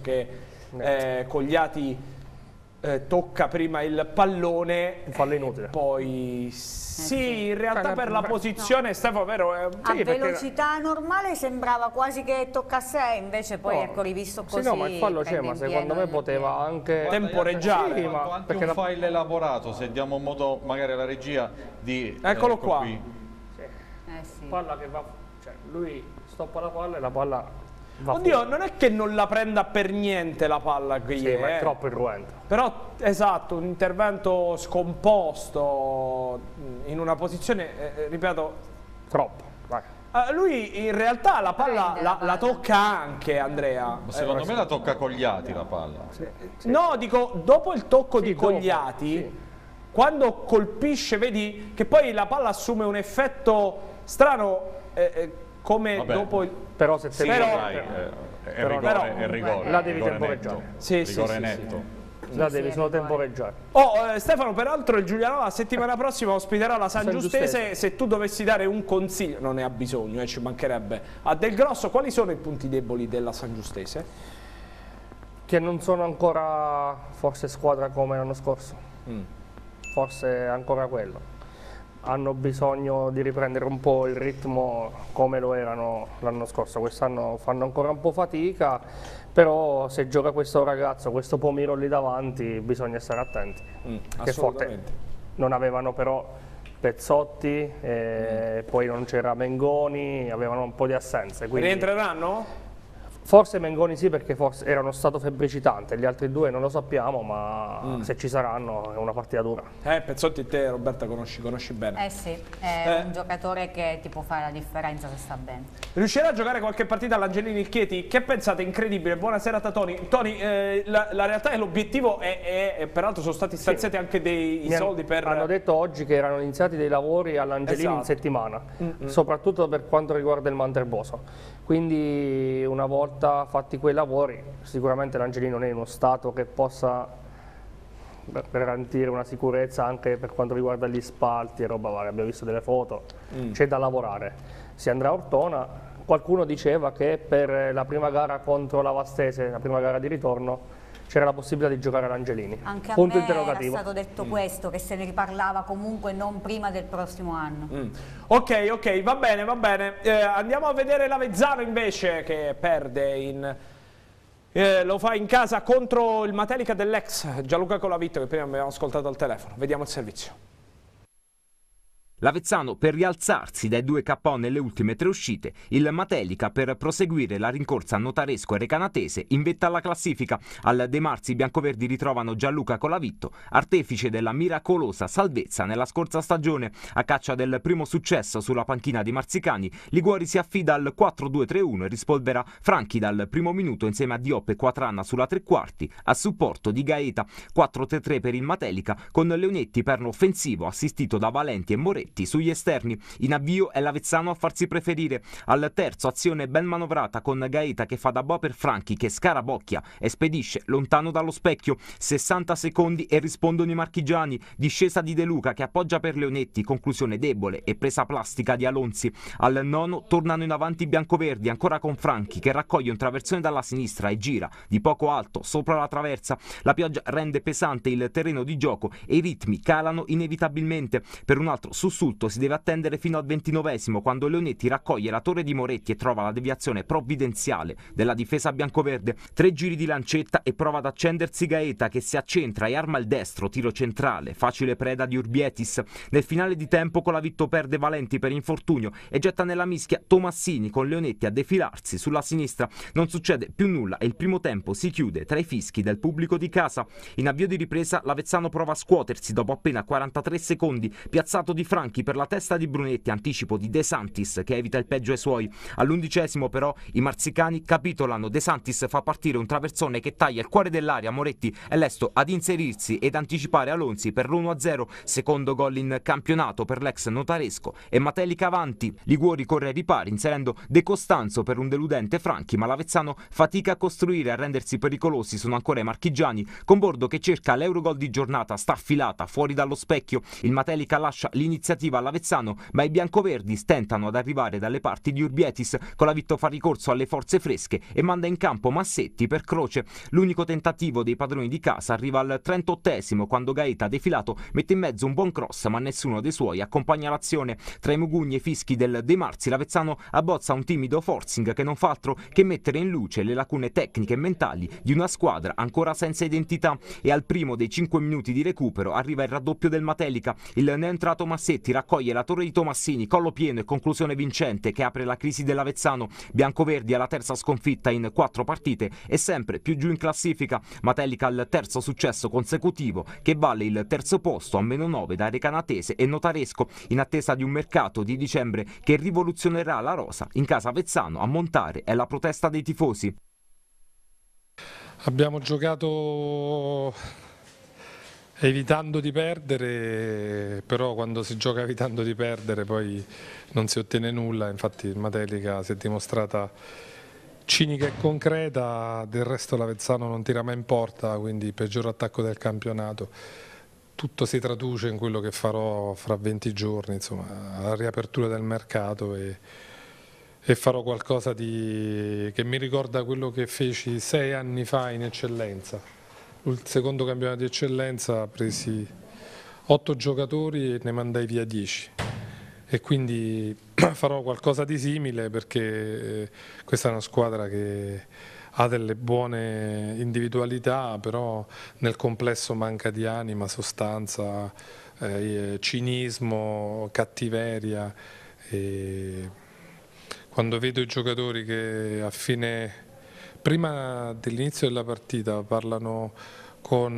che Cogliati tocca prima il pallone, fallo inutile. Poi sì, in realtà per la posizione Stefano, vero? A velocità normale sembrava quasi che toccasse, invece poi ecco rivisto così. Sì, no, ma il fallo c'è, ma secondo me poteva anche temporeggiare. Sì, ma anche un file elaborato, se diamo modo magari alla regia di... Eccolo qua. Qui. Sì. Palla che va, cioè lui stoppa la palla e la palla... Oddio, non è che non la prenda per niente la palla qui, sì, ma è troppo irruento. Però, esatto, un intervento scomposto in una posizione, ripeto... Troppo, vai. Lui in realtà la palla la tocca anche, Andrea. Secondo me la tocca Cogliati la palla. Sì. No, dico, dopo il tocco di Cogliati, quando colpisce, vedi che poi la palla assume un effetto strano, come dopo il... Però se te è rigore, la devi temporeggiare. Rigore netto. La devi solo temporeggiare. Stefano, peraltro il Giulianova la settimana prossima ospiterà la San Giustese. Se tu dovessi dare un consiglio, non ne ha bisogno, ci mancherebbe, a Del Grosso, quali sono i punti deboli della San Giustese? Che non sono ancora forse squadra come l'anno scorso. Forse ancora quello. Hanno bisogno di riprendere un po' il ritmo come lo erano l'anno scorso. Quest'anno fanno ancora un po' fatica, però se gioca questo ragazzo, questo Pomiro lì davanti, bisogna stare attenti. Che forte. Non avevano però Pezzotti, poi non c'era Mengoni, avevano un po' di assenze. Quindi... Rientreranno? Forse Mengoni sì, perché forse era uno stato febbricitante, gli altri due non lo sappiamo, ma se ci saranno è una partita dura. Pezzotti e te, Roberta, conosci bene. Sì, è un giocatore che ti può fare la differenza se sta bene. Riuscirà a giocare qualche partita all'Angelini il Chieti? Che pensate? Incredibile, buona serata Tony. Tony, la realtà è l'obiettivo e peraltro sono stati stanziati anche dei soldi per... Hanno detto oggi che erano iniziati dei lavori all'Angelini in settimana, soprattutto per quanto riguarda il Manterboso. Quindi una volta fatti quei lavori, sicuramente l'Angelini non è in uno stato che possa garantire una sicurezza anche per quanto riguarda gli spalti e roba varia. Abbiamo visto delle foto, c'è da lavorare. Si andrà a Ortona, qualcuno diceva che per la prima gara contro la Vastese, la prima gara di ritorno, c'era la possibilità di giocare all'Angelini. Anche a me era stato detto questo, che se ne riparlava comunque non prima del prossimo anno. Ok, va bene. Andiamo a vedere l'Avezzano invece che perde lo fa in casa contro il Matelica dell'ex Gianluca Colavitto, che prima abbiamo ascoltato al telefono. Vediamo il servizio. l'Avezzano per rialzarsi dai 2 KO nelle ultime 3 uscite, il Matelica per proseguire la rincorsa notaresco e recanatese in vetta alla classifica. Al De Marzi i biancoverdi ritrovano Gianluca Colavitto, artefice della miracolosa salvezza nella scorsa stagione. A caccia del primo successo sulla panchina di Marzicani, Liguori si affida al 4-2-3-1 e rispolvera Franchi dal primo minuto insieme a Diop e Quatranna sulla tre quarti, a supporto di Gaeta. 4-3-3 per il Matelica, con Leonetti perno offensivo assistito da Valenti e Moretti sugli esterni. In avvio è l'Avezzano a farsi preferire. Al terzo azione ben manovrata con Gaeta che fa da boa per Franchi, che scarabocchia e spedisce lontano dallo specchio. 60 secondi e rispondono i marchigiani. Discesa di De Luca che appoggia per Leonetti, conclusione debole e presa plastica di Alonzi. Al nono tornano in avanti i biancoverdi, ancora con Franchi che raccoglie un traversone dalla sinistra e gira di poco alto sopra la traversa. La pioggia rende pesante il terreno di gioco e i ritmi calano inevitabilmente. Per un altro sussulto si deve attendere fino al 29esimo, quando Leonetti raccoglie la torre di Moretti e trova la deviazione provvidenziale della difesa biancoverde. 3 giri di lancetta e prova ad accendersi Gaeta che si accentra e arma il destro, tiro centrale, facile preda di Urbietis. Nel finale di tempo Colavitto perde Valenti per infortunio e getta nella mischia Tomassini, con Leonetti a defilarsi sulla sinistra. Non succede più nulla e il primo tempo si chiude tra i fischi del pubblico di casa. In avvio di ripresa l'Avezzano prova a scuotersi dopo appena 43 secondi, piazzato di Franchi per la testa di Brunetti, anticipo di De Santis che evita il peggio ai suoi. All'11esimo però i marzicani capitolano. De Santis fa partire un traversone che taglia il cuore dell'area. Moretti è lesto ad inserirsi ed anticipare Alonzi per l'1-0, secondo gol in campionato per l'ex notaresco, e Matelica avanti. Liguori corre ai ripari inserendo De Costanzo per un deludente Franchi, ma l'Avezzano fatica a costruire e a rendersi pericolosi sono ancora i marchigiani, con Bordo che cerca l'Eurogol di giornata, sta affilata fuori dallo specchio. Il Matelica lascia l'iniziativa all'Avezzano, ma i biancoverdi stentano ad arrivare dalle parti di Urbietis. Colavitto fa ricorso alle forze fresche e manda in campo Massetti per Croce. L'unico tentativo dei padroni di casa arriva al 38esimo, quando Gaeta defilato mette in mezzo un buon cross, ma nessuno dei suoi accompagna l'azione. Tra i mugugni e fischi del De Marzi l'Avezzano abbozza un timido forcing che non fa altro che mettere in luce le lacune tecniche e mentali di una squadra ancora senza identità. E al primo dei 5 minuti di recupero arriva il raddoppio del Matelica. Il neoentrato Massetti raccoglie la torre di Tomassini, collo pieno e conclusione vincente che apre la crisi dell'Avezzano. Biancoverdi alla terza sconfitta in 4 partite e sempre più giù in classifica. Matelica al terzo successo consecutivo che vale il terzo posto a -9 da recanatese e notaresco, in attesa di un mercato di dicembre che rivoluzionerà la rosa. In casa Avezzano a montare è la protesta dei tifosi. Abbiamo giocato evitando di perdere, però quando si gioca evitando di perdere poi non si ottiene nulla. Infatti il Matelica si è dimostrata cinica e concreta, del resto l'Avezzano non tira mai in porta, quindi peggior attacco del campionato. Tutto si traduce in quello che farò fra 20 giorni, insomma, alla riapertura del mercato e farò qualcosa che mi ricorda quello che feci 6 anni fa in eccellenza. Il secondo campionato di eccellenza presi 8 giocatori e ne mandai via 10 e quindi farò qualcosa di simile, perché questa è una squadra che ha delle buone individualità, però nel complesso manca di anima, sostanza, cinismo, cattiveria. E quando vedo i giocatori che prima dell'inizio della partita parlano con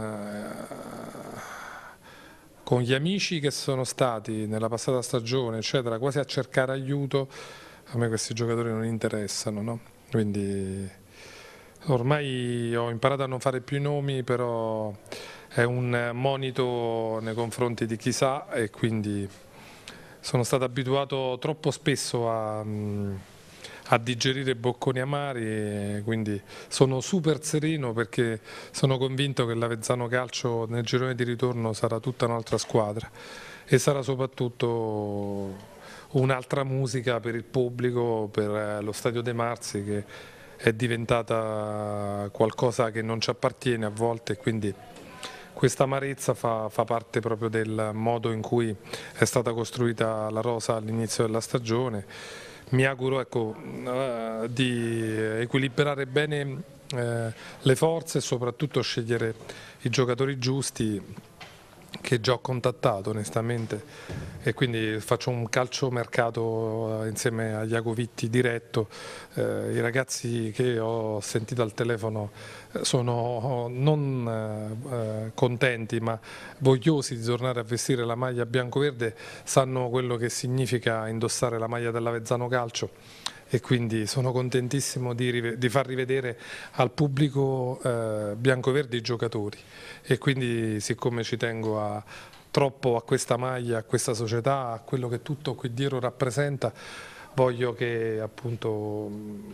gli amici che sono stati nella passata stagione, eccetera, quasi a cercare aiuto, a me questi giocatori non interessano, no? Quindi ormai ho imparato a non fare più i nomi, però è un monito nei confronti di chi sa, e quindi sono stato abituato troppo spesso a digerire bocconi amari, e quindi sono super sereno perché sono convinto che l'Avezzano Calcio nel girone di ritorno sarà tutta un'altra squadra e sarà soprattutto un'altra musica per il pubblico, per lo stadio De Marzi, che è diventata qualcosa che non ci appartiene a volte, quindi questa amarezza fa parte proprio del modo in cui è stata costruita la rosa all'inizio della stagione. Mi auguro, ecco, di equilibrare bene le forze e soprattutto scegliere i giocatori giusti, che già ho contattato onestamente, e quindi faccio un calciomercato insieme a Iago Vitti diretto. I ragazzi che ho sentito al telefono sono non contenti ma vogliosi di tornare a vestire la maglia bianco-verde, sanno quello che significa indossare la maglia dell'Avezzano Calcio, e quindi sono contentissimo di far rivedere al pubblico bianco-verdi i giocatori, e quindi siccome ci tengo troppo a questa maglia, a questa società, a quello che tutto qui dietro rappresenta, voglio che appunto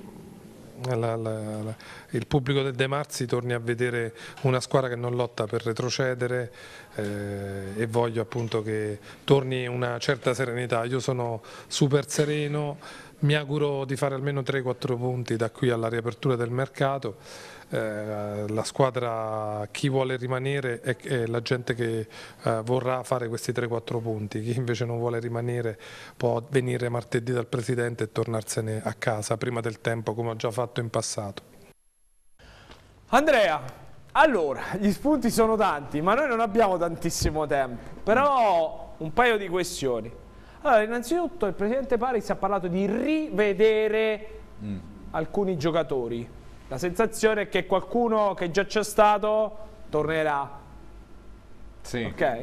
il pubblico del De Marzi torni a vedere una squadra che non lotta per retrocedere, e voglio appunto che torni una certa serenità. Io sono super sereno, mi auguro di fare almeno 3-4 punti da qui alla riapertura del mercato. La squadra, chi vuole rimanere è la gente che vorrà fare questi 3-4 punti, chi invece non vuole rimanere può venire martedì dal Presidente e tornarsene a casa prima del tempo, come ho già fatto in passato. Andrea, allora, gli spunti sono tanti, ma noi non abbiamo tantissimo tempo, però un paio di questioni. Allora, innanzitutto il Presidente Paris ha parlato di rivedere alcuni giocatori. La sensazione è che qualcuno che già c'è stato tornerà. Sì. Ok?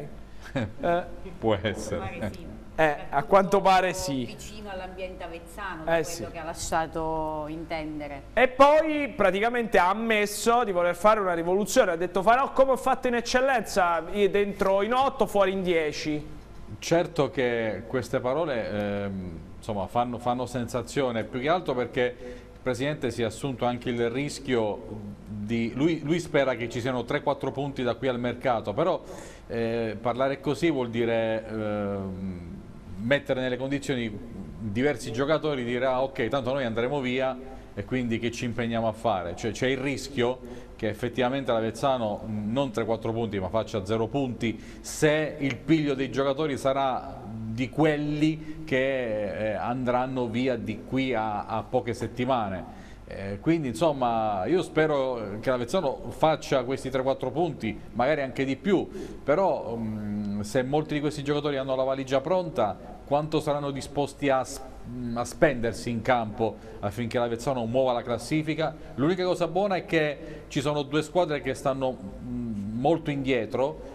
Può essere. A quanto pare sì. Vicino all'ambiente avezzano, da quello che ha lasciato intendere. E poi praticamente ha ammesso di voler fare una rivoluzione. Ha detto: farò come ho fatto in eccellenza, dentro in 8, fuori in 10. Certo che queste parole insomma, fanno sensazione, più che altro perché il Presidente si è assunto anche il rischio di... Lui spera che ci siano 3-4 punti da qui al mercato, però parlare così vuol dire mettere nelle condizioni diversi giocatori di dire: ah, ok, tanto noi andremo via e quindi che ci impegniamo a fare? Cioè c'è il rischio che effettivamente l'Avezzano non 3-4 punti ma faccia 0 punti se il piglio dei giocatori sarà di quelli che andranno via di qui a poche settimane. Quindi insomma io spero che l'Avezzano faccia questi 3-4 punti, magari anche di più, però se molti di questi giocatori hanno la valigia pronta, quanto saranno disposti a spendersi in campo affinché l'Avezzano muova la classifica? L'unica cosa buona è che ci sono due squadre che stanno molto indietro,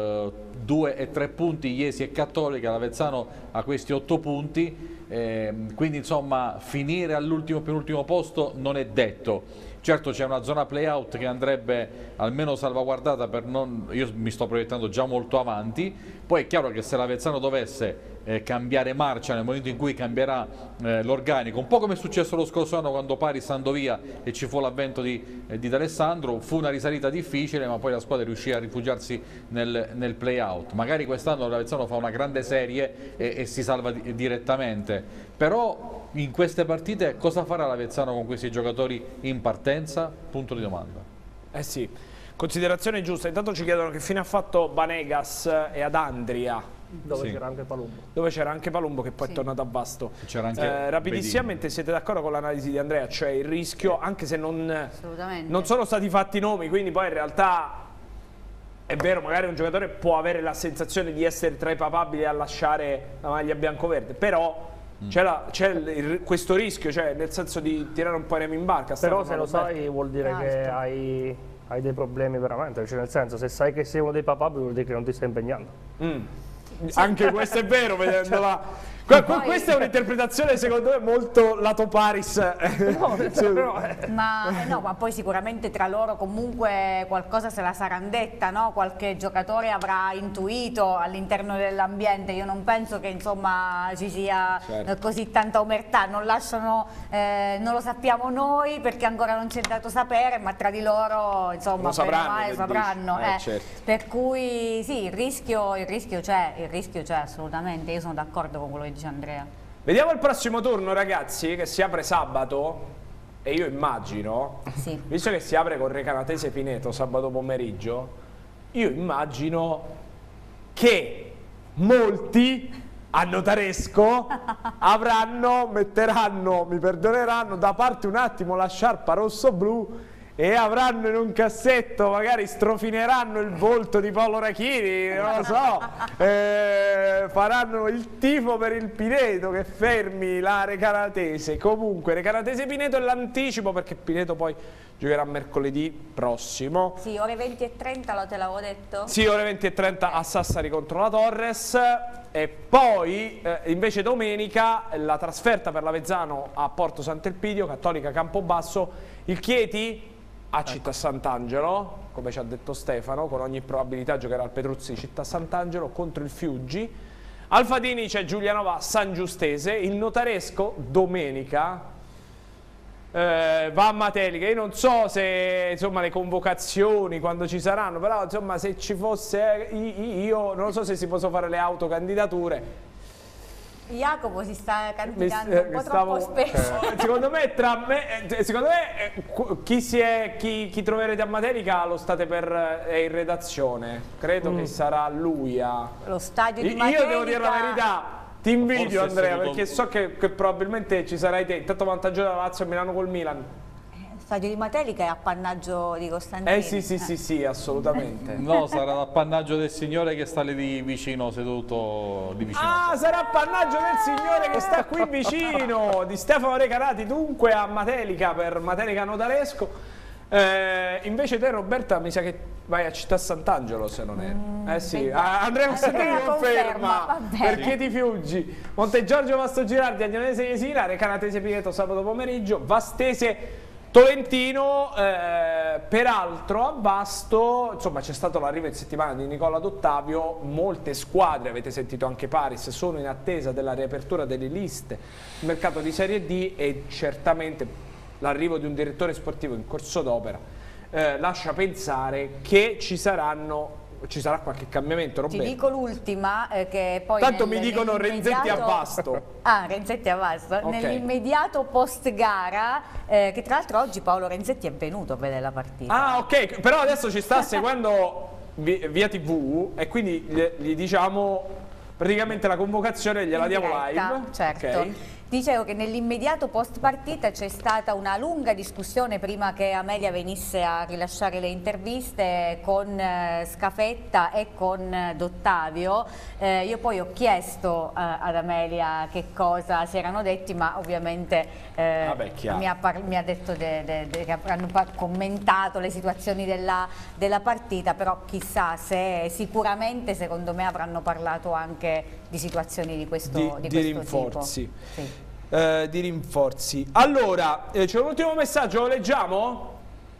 2 e 3 punti, Iesi e Cattolica. L'Avezzano ha questi 8 punti, quindi insomma finire all'ultimo penultimo posto non è detto. Certo c'è una zona play-out che andrebbe almeno salvaguardata per non... Io mi sto proiettando già molto avanti, poi è chiaro che se l'Avezzano dovesse cambiare marcia nel momento in cui cambierà l'organico, un po' come è successo lo scorso anno quando Paris andò via e ci fu l'avvento di D'Alessandro, fu una risalita difficile ma poi la squadra riuscì a rifugiarsi nel play-out. Magari quest'anno l'Avezzano fa una grande serie e si salva direttamente, però in queste partite cosa farà l'Avezzano con questi giocatori in partenza? Punto di domanda. Eh sì, considerazione giusta. Intanto ci chiedono che fine ha fatto Banegas e ad Andria. Dove c'era anche Palumbo. Dove c'era anche Palumbo che poi è tornato a Vasto. C'era anche rapidissimamente, siete d'accordo con l'analisi di Andrea? Cioè il rischio, anche se non sono stati fatti nomi, quindi poi in realtà è vero, magari un giocatore può avere la sensazione di essere tra i papabili a lasciare la maglia bianco-verde, però c'è questo rischio, cioè nel senso di tirare un po' i remi in barca. Però se lo sai vuol dire che hai dei problemi veramente, cioè nel senso, se sai che sei uno dei papabili vuol dire che non ti stai impegnando. Anche questo è vero, vedendola. Questa è un'interpretazione secondo me molto lato Paris. Ma poi sicuramente tra loro comunque qualcosa se la saranno detta, no? Qualche giocatore avrà intuito all'interno dell'ambiente. Io non penso che insomma ci sia così tanta omertà, non lo sappiamo noi perché ancora non ci è dato sapere, ma tra di loro insomma sapranno. Per cui sì, il rischio c'è assolutamente, io sono d'accordo con quello che dice Andrea. Vediamo il prossimo turno, ragazzi, che si apre sabato, e io immagino, visto che si apre con Recanatese Pineto sabato pomeriggio, io immagino che molti a Notaresco metteranno, mi perdoneranno, da parte un attimo la sciarpa rosso-blu e avranno in un cassetto, magari strofineranno il volto di Paolo Rachini, non lo so, faranno il tifo per il Pineto che fermi la Recanatese. Comunque Recanatese Pineto è l'anticipo, perché Pineto poi giocherà mercoledì prossimo. Sì, ore 20:30 te l'avevo detto? Sì, ore 20:30 a Sassari contro la Torres. E poi invece domenica la trasferta per l'Avezzano a Porto Sant'Elpidio, Cattolica Campobasso, il Chieti a Città Sant'Angelo, come ci ha detto Stefano, con ogni probabilità giocherà al Petruzzi di Città Sant'Angelo contro il Fiuggi. Al Fadini c'è Giulianova San Giustese, il Notaresco domenica va a Matelica. Io non so se insomma le convocazioni quando ci saranno, però insomma se ci fosse io non so se si possono fare le autocandidature. Jacopo si sta candidando un po' troppo spesso. Secondo me chi troverete a Matelica lo state è in redazione. Credo che sarà lui lo stadio di Matelica. Io devo dire la verità, ti invidio Andrea, perché so che probabilmente ci sarai te. Intanto vantaggio da Lazio e Milano col Milan. Lo stadio di Matelica è appannaggio di Costantini. Sì, assolutamente. No, sarà l'appannaggio del signore che sta lì vicino, seduto di vicino. Ah, sarà appannaggio del signore che sta qui vicino, di Stefano Recanati, dunque a Matelica per Matelica Notaresco. Invece te Roberta mi sa che vai a Città Sant'Angelo, se non è. Sì, Andrea Costantini conferma, perché ti Fiuggi. Montegiorgio Vasto Girardi, Agnonese Jesina, Recanatese Pineto sabato pomeriggio, Vastese Tolentino. Peraltro a Vasto insomma c'è stato l'arrivo in settimana di Nicola D'Ottavio, molte squadre, avete sentito anche Paris, sono in attesa della riapertura delle liste del mercato di Serie D, e certamente l'arrivo di un direttore sportivo in corso d'opera lascia pensare che ci sarà qualche cambiamento. Roberto, ti dico l'ultima, che poi tanto mi dicono Renzetti a Vasto. Renzetti a Vasto, okay. Nell'immediato post gara, che tra l'altro oggi Paolo Renzetti è venuto a vedere la partita. Ok, però adesso ci sta seguendo via TV e quindi gli diciamo praticamente la convocazione gliela diamo live. Certo. Okay. Dicevo che nell'immediato post partita c'è stata una lunga discussione prima che Amelia venisse a rilasciare le interviste con Scafetta e con D'Ottavio. Io poi ho chiesto ad Amelia che cosa si erano detti, ma ovviamente mi ha detto che avranno commentato le situazioni della partita, però chissà se sicuramente secondo me avranno parlato anche di situazioni di questo rinforzi. Tipo. Sì. Di rinforzi. Allora, c'è un ultimo messaggio, lo leggiamo?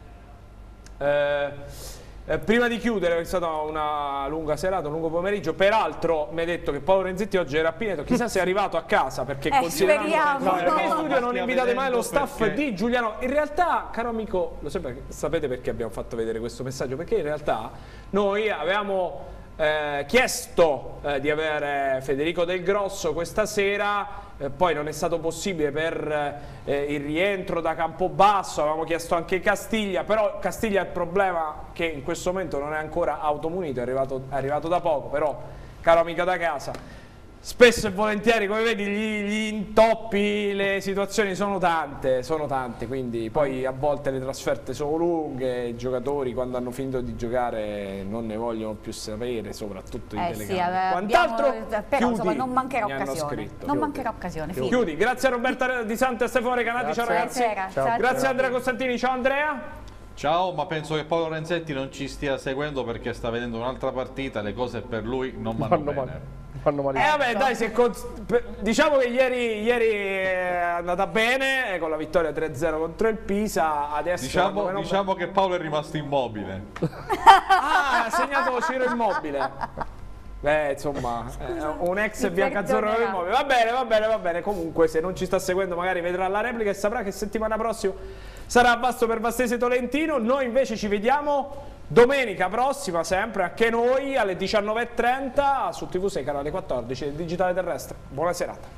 Prima di chiudere, è stata una lunga serata, un lungo pomeriggio. Peraltro mi ha detto che Paolo Renzetti oggi era a Pineto, chissà se è arrivato a casa, perché considerando perché in studio non invitate mai lo staff di Giuliano. In realtà, caro amico, sapete perché abbiamo fatto vedere questo messaggio? Perché in realtà noi avevamo chiesto di avere Federico Del Grosso questa sera, poi non è stato possibile per il rientro da Campobasso, avevamo chiesto anche Castiglia, però Castiglia ha il problema che in questo momento non è ancora automunito, è arrivato da poco, però caro amico da casa, spesso e volentieri, come vedi, gli intoppi, le situazioni sono tante, quindi poi a volte le trasferte sono lunghe, i giocatori quando hanno finito di giocare non ne vogliono più sapere, soprattutto in telecamere. Quant'altro, però insomma non mancherà occasione. Chiudi, grazie a Roberta Di Santo e a Stefano Recanati, ciao ragazzi. Grazie a Andrea Costantini, ciao Andrea. Ciao, ma penso che Paolo Renzetti non ci stia seguendo perché sta vedendo un'altra partita, le cose per lui non vanno bene. Vabbè, dai, diciamo che ieri è andata bene con la vittoria 3-0 contro il Pisa. Adesso diciamo che Paolo è rimasto immobile. Ha segnato Ciro Immobile. Insomma, un ex biancazzurro Immobile. Va bene. Comunque, se non ci sta seguendo, magari vedrà la replica e saprà che settimana prossima sarà a Vasto per Vastese Tolentino. Noi invece ci vediamo domenica prossima, sempre anche noi alle 19:30 su TV6 canale 14 del Digitale Terrestre. Buona serata.